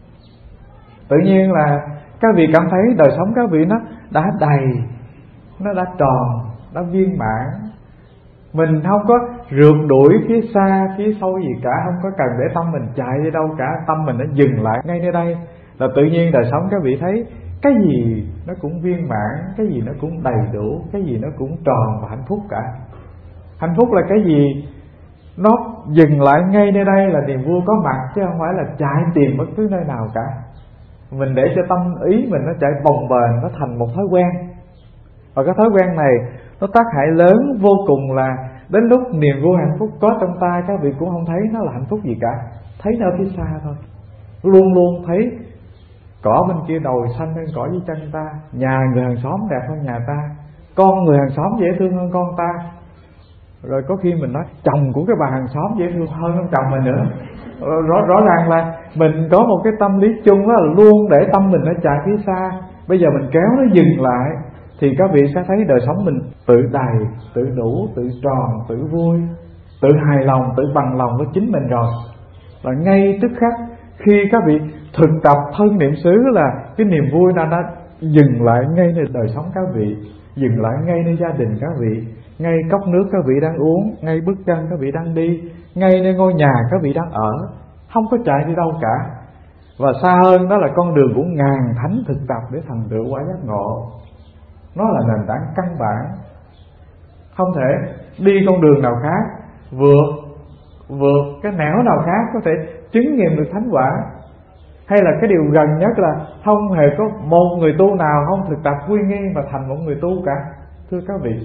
Tự nhiên là các vị cảm thấy đời sống các vị nó đã đầy, nó đã tròn, đã viên mãn. Mình không có rượt đuổi phía xa, phía sâu gì cả, không có cần để tâm mình chạy đi đâu cả. Tâm mình nó dừng lại ngay nơi đây là tự nhiên đời sống các vị thấy cái gì nó cũng viên mãn, cái gì nó cũng đầy đủ, cái gì nó cũng tròn và hạnh phúc cả. Hạnh phúc là cái gì? Nó dừng lại ngay nơi đây là niềm vui có mặt, chứ không phải là chạy tìm bất cứ nơi nào cả. Mình để cho tâm ý mình nó chạy bồng bềnh, nó thành một thói quen. Và cái thói quen này nó tác hại lớn vô cùng, là đến lúc niềm vui hạnh phúc có trong tay, các vị cũng không thấy nó là hạnh phúc gì cả. Thấy nó ở phía xa thôi. Luôn luôn thấy cỏ bên kia đồi xanh hơn cỏ dưới chân ta, nhà người hàng xóm đẹp hơn nhà ta, con người hàng xóm dễ thương hơn con ta. Rồi có khi mình nói chồng của cái bà hàng xóm dễ thương hơn hơn chồng mình nữa. Rõ, rõ ràng là mình có một cái tâm lý chung đó là luôn để tâm mình nó chạy phía xa. Bây giờ mình kéo nó dừng lại thì các vị sẽ thấy đời sống mình tự đầy, tự đủ, tự tròn, tự vui, tự hài lòng, tự bằng lòng với chính mình rồi. Và ngay tức khắc khi các vị thực tập thân niệm xứ là cái niềm vui nó đã dừng lại ngay nơi đời sống các vị, dừng lại ngay nơi gia đình các vị, ngay cốc nước các vị đang uống, ngay bước chân các vị đang đi, ngay nơi ngôi nhà các vị đang ở, không có chạy đi đâu cả. Và xa hơn đó là con đường của ngàn thánh thực tập để thành tựu quả giác ngộ. Nó là nền tảng căn bản, không thể đi con đường nào khác vượt vượt cái nẻo nào khác có thể chứng nghiệm được thánh quả. Hay là cái điều gần nhất là không hề có một người tu nào không thực tập quy nghi mà thành một người tu cả. Thưa các vị,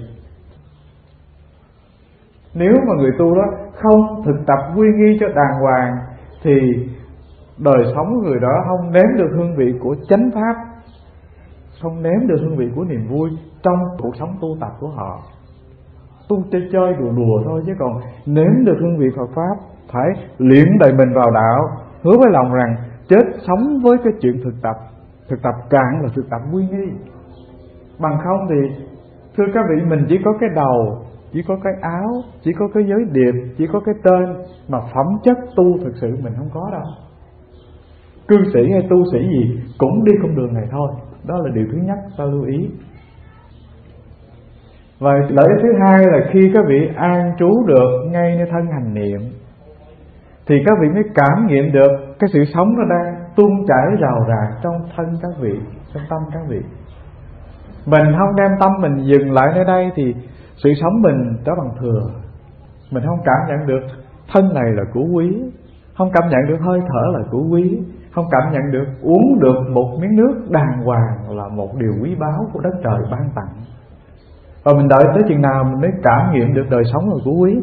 nếu mà người tu đó không thực tập quy nghi cho đàng hoàng thì đời sống của người đó không nếm được hương vị của chánh pháp, không nếm được hương vị của niềm vui trong cuộc sống tu tập của họ. Tu chơi chơi đùa đùa thôi, chứ còn nếm được hương vị Phật pháp phải luyện đời mình vào đạo, hứa với lòng rằng chết sống với cái chuyện thực tập. Thực tập cạn là thực tập quy nghi. Bằng không thì thưa các vị, mình chỉ có cái đầu, chỉ có cái áo, chỉ có cái giới điệp, chỉ có cái tên, mà phẩm chất tu thực sự mình không có đâu. Cư sĩ hay tu sĩ gì cũng đi con đường này thôi. Đó là điều thứ nhất ta lưu ý. Và lợi ích thứ hai là khi các vị an trú được ngay nơi thân hành niệm, thì các vị mới cảm nghiệm được cái sự sống nó đang tuôn chảy rào rạt trong thân các vị, trong tâm các vị. Mình không đem tâm mình dừng lại nơi đây thì sự sống mình trở bằng thừa. Mình không cảm nhận được thân này là của quý, không cảm nhận được hơi thở là của quý, không cảm nhận được uống được một miếng nước đàng hoàng là một điều quý báu của đất trời ban tặng. Và mình đợi tới chừng nào mình mới cảm nghiệm được đời sống là của quý.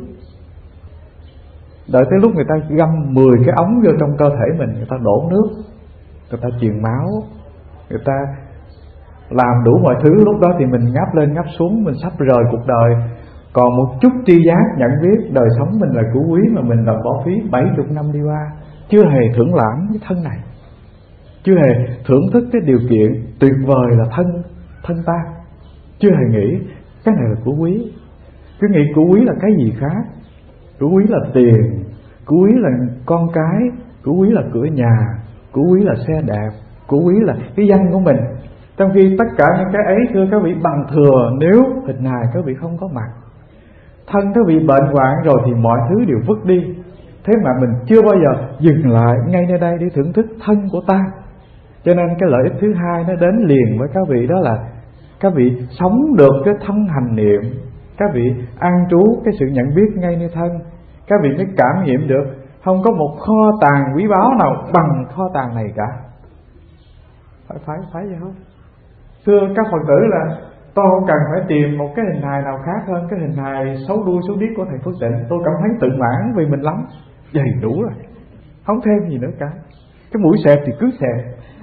Đợi tới lúc người ta găm mười cái ống vô trong cơ thể mình, người ta đổ nước, người ta truyền máu, người ta làm đủ mọi thứ, lúc đó thì mình ngáp lên ngáp xuống, mình sắp rời cuộc đời. Còn một chút tri giác nhận biết đời sống mình là của quý mà mình đã bỏ phí bảy mươi năm đi qua, chưa hề thưởng lãm cái thân này, chưa hề thưởng thức cái điều kiện tuyệt vời là thân thân ta, chưa hề nghĩ cái này là của quý. Cứ nghĩ của quý là cái gì khác. Của quý là tiền, của quý là con cái, của quý là cửa nhà, của quý là xe đẹp, của quý là cái danh của mình. Trong khi tất cả những cái ấy thưa các vị bằng thừa nếu hình hài các vị không có mặt. Thân các vị bệnh hoạn rồi thì mọi thứ đều vứt đi. Thế mà mình chưa bao giờ dừng lại ngay nơi đây để thưởng thức thân của ta. Cho nên cái lợi ích thứ hai nó đến liền với các vị, đó là các vị sống được cái thân hành niệm, các vị an trú cái sự nhận biết ngay nơi thân. Các vị mới cảm nghiệm được không có một kho tàng quý báu nào bằng kho tàng này cả. Phải phải phải vậy không? Thưa các Phật tử là tôi không cần phải tìm một cái hình hài nào khác hơn cái hình hài xấu đuôi xấu điếc của thầy Phước Tịnh. Tôi cảm thấy tự mãn vì mình lắm, đầy đủ rồi, không thêm gì nữa cả. Cái mũi xẹp thì cứ xẹp,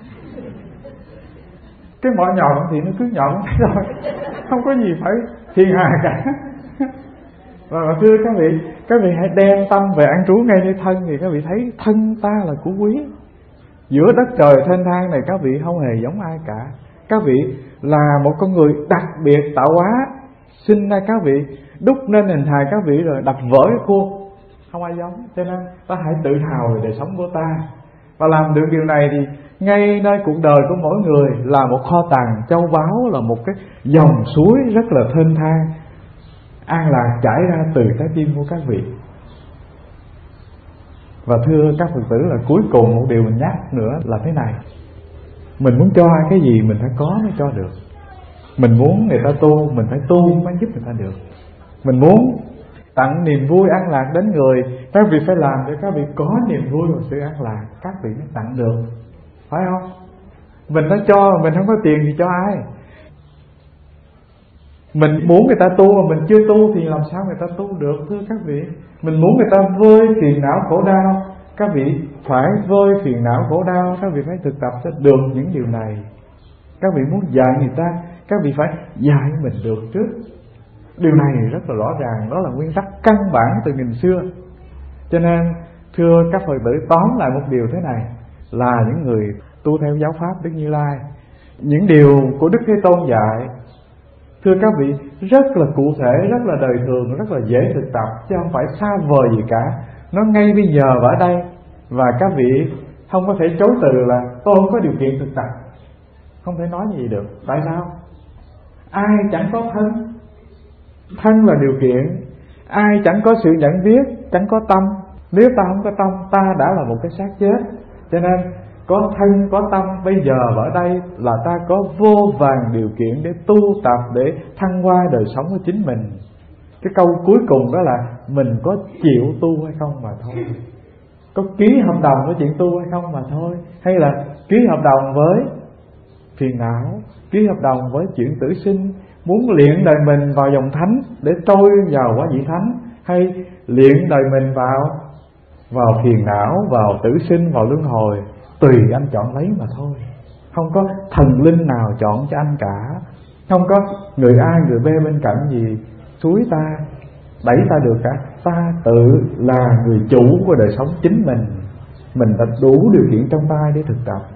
cái mỏ nhọn thì nó cứ nhọn thế thôi, không có gì phải phiền hà cả. Và thưa các vị, các vị hãy đem tâm về an trú ngay nơi thân thì các vị thấy thân ta là của quý. Giữa đất trời thênh thang này các vị không hề giống ai cả. Các vị là một con người đặc biệt tạo hóa, sinh ra các vị, đúc nên hình hài các vị rồi đập vỡ cái khuôn, không ai giống. Cho nên ta hãy tự hào về đời sống của ta. Và làm được điều này thì ngay nơi cuộc đời của mỗi người là một kho tàng châu báu, là một cái dòng suối rất là thênh thang, an lạc chảy ra từ trái tim của các vị. Và thưa các Phật tử là cuối cùng một điều mình nhắc nữa là thế này: mình muốn cho ai cái gì mình phải có mới cho được. Mình muốn người ta tu, mình phải tu mới giúp người ta được. Mình muốn tặng niềm vui an lạc đến người, các vị phải làm để các vị có niềm vui và sự an lạc, các vị mới tặng được, phải không? Mình đã cho, mình không có tiền thì cho ai? Mình muốn người ta tu mà mình chưa tu thì làm sao người ta tu được, thưa các vị? Mình muốn người ta vơi phiền não khổ đau, các vị phải vơi phiền não khổ đau, các vị phải thực tập cho được những điều này. Các vị muốn dạy người ta, các vị phải dạy mình được trước. Điều này rất là rõ ràng, đó là nguyên tắc căn bản từ nghìn xưa. Cho nên thưa các Phật tử, tóm lại một điều thế này, là những người tu theo giáo pháp Đức Như Lai, những điều của Đức Thế Tôn dạy, thưa các vị, rất là cụ thể, rất là đời thường, rất là dễ thực tập, chứ không phải xa vời gì cả. Nó ngay bây giờ và ở đây. Và các vị không có thể chối từ là tôi không có điều kiện thực tập, không thể nói gì được. Tại sao? Ai chẳng có thân, thân là điều kiện. Ai chẳng có sự nhận biết, chẳng có tâm. Nếu ta không có tâm, ta đã là một cái xác chết. Cho nên có thân, có tâm bây giờ và ở đây là ta có vô vàn điều kiện để tu tập, để thăng hoa đời sống của chính mình. Cái câu cuối cùng đó là mình có chịu tu hay không mà thôi. Có ký hợp đồng với chuyện tu hay không mà thôi. Hay là ký hợp đồng với phiền não, ký hợp đồng với chuyện tử sinh, muốn luyện đời mình vào dòng thánh để trôi vào quả vị thánh, hay luyện đời mình vào vào phiền não, vào tử sinh, vào luân hồi. Tùy anh chọn lấy mà thôi. Không có thần linh nào chọn cho anh cả. Không có người A người B bên cạnh gì suối ta, đẩy ta được cả. Ta tự là người chủ của đời sống chính mình. Mình đã đủ điều kiện trong tay để thực tập.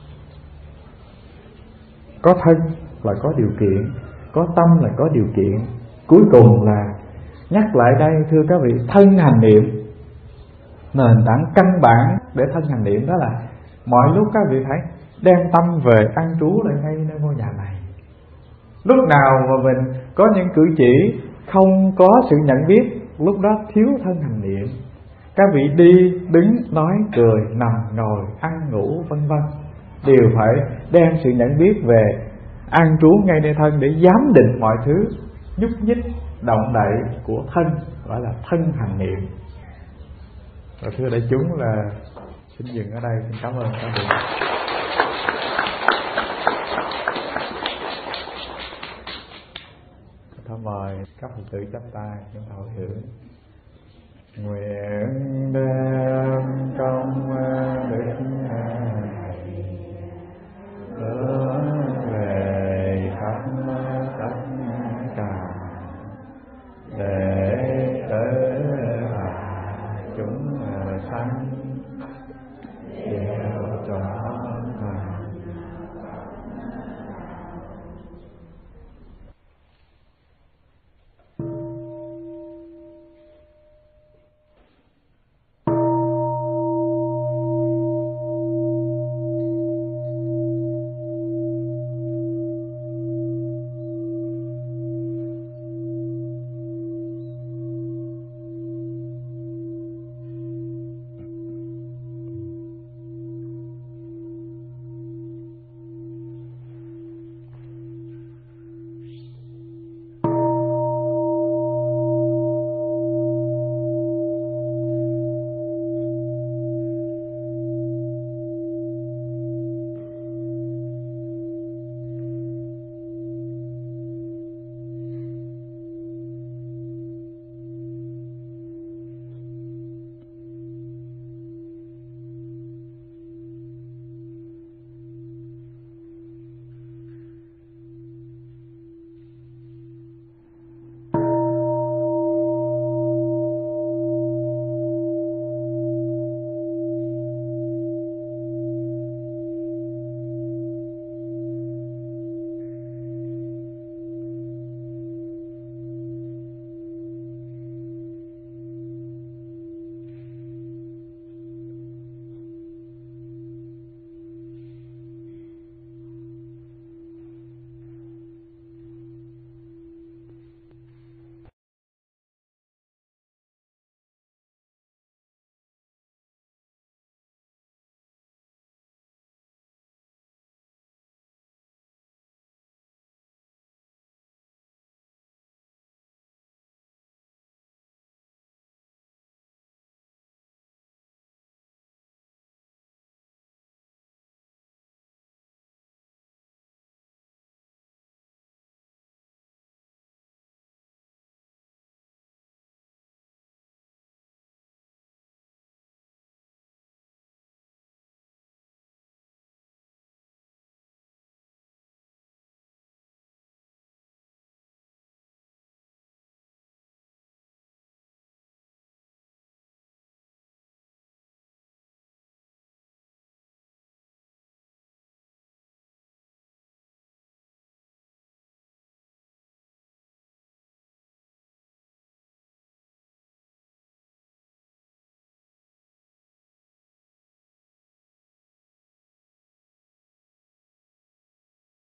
Có thân là có điều kiện, có tâm là có điều kiện. Cuối cùng là nhắc lại đây thưa các vị, thân hành niệm, nền tảng căn bản để thân hành niệm đó là mọi lúc các vị phải đem tâm về an trú lại ngay nơi ngôi nhà này. Lúc nào mà mình có những cử chỉ không có sự nhận biết, lúc đó thiếu thân hành niệm. Các vị đi, đứng, nói, cười, nằm, ngồi, ăn, ngủ, vân vân đều phải đem sự nhận biết về an trú ngay nơi thân để giám định mọi thứ nhúc nhích, động đậy của thân, gọi là thân hành niệm. Và thưa đại chúng là xin dừng ở đây, xin cảm ơn các vị. Thôi mời các Phật tử chắp tay chúng ta hồi hướng. Nguyện đem công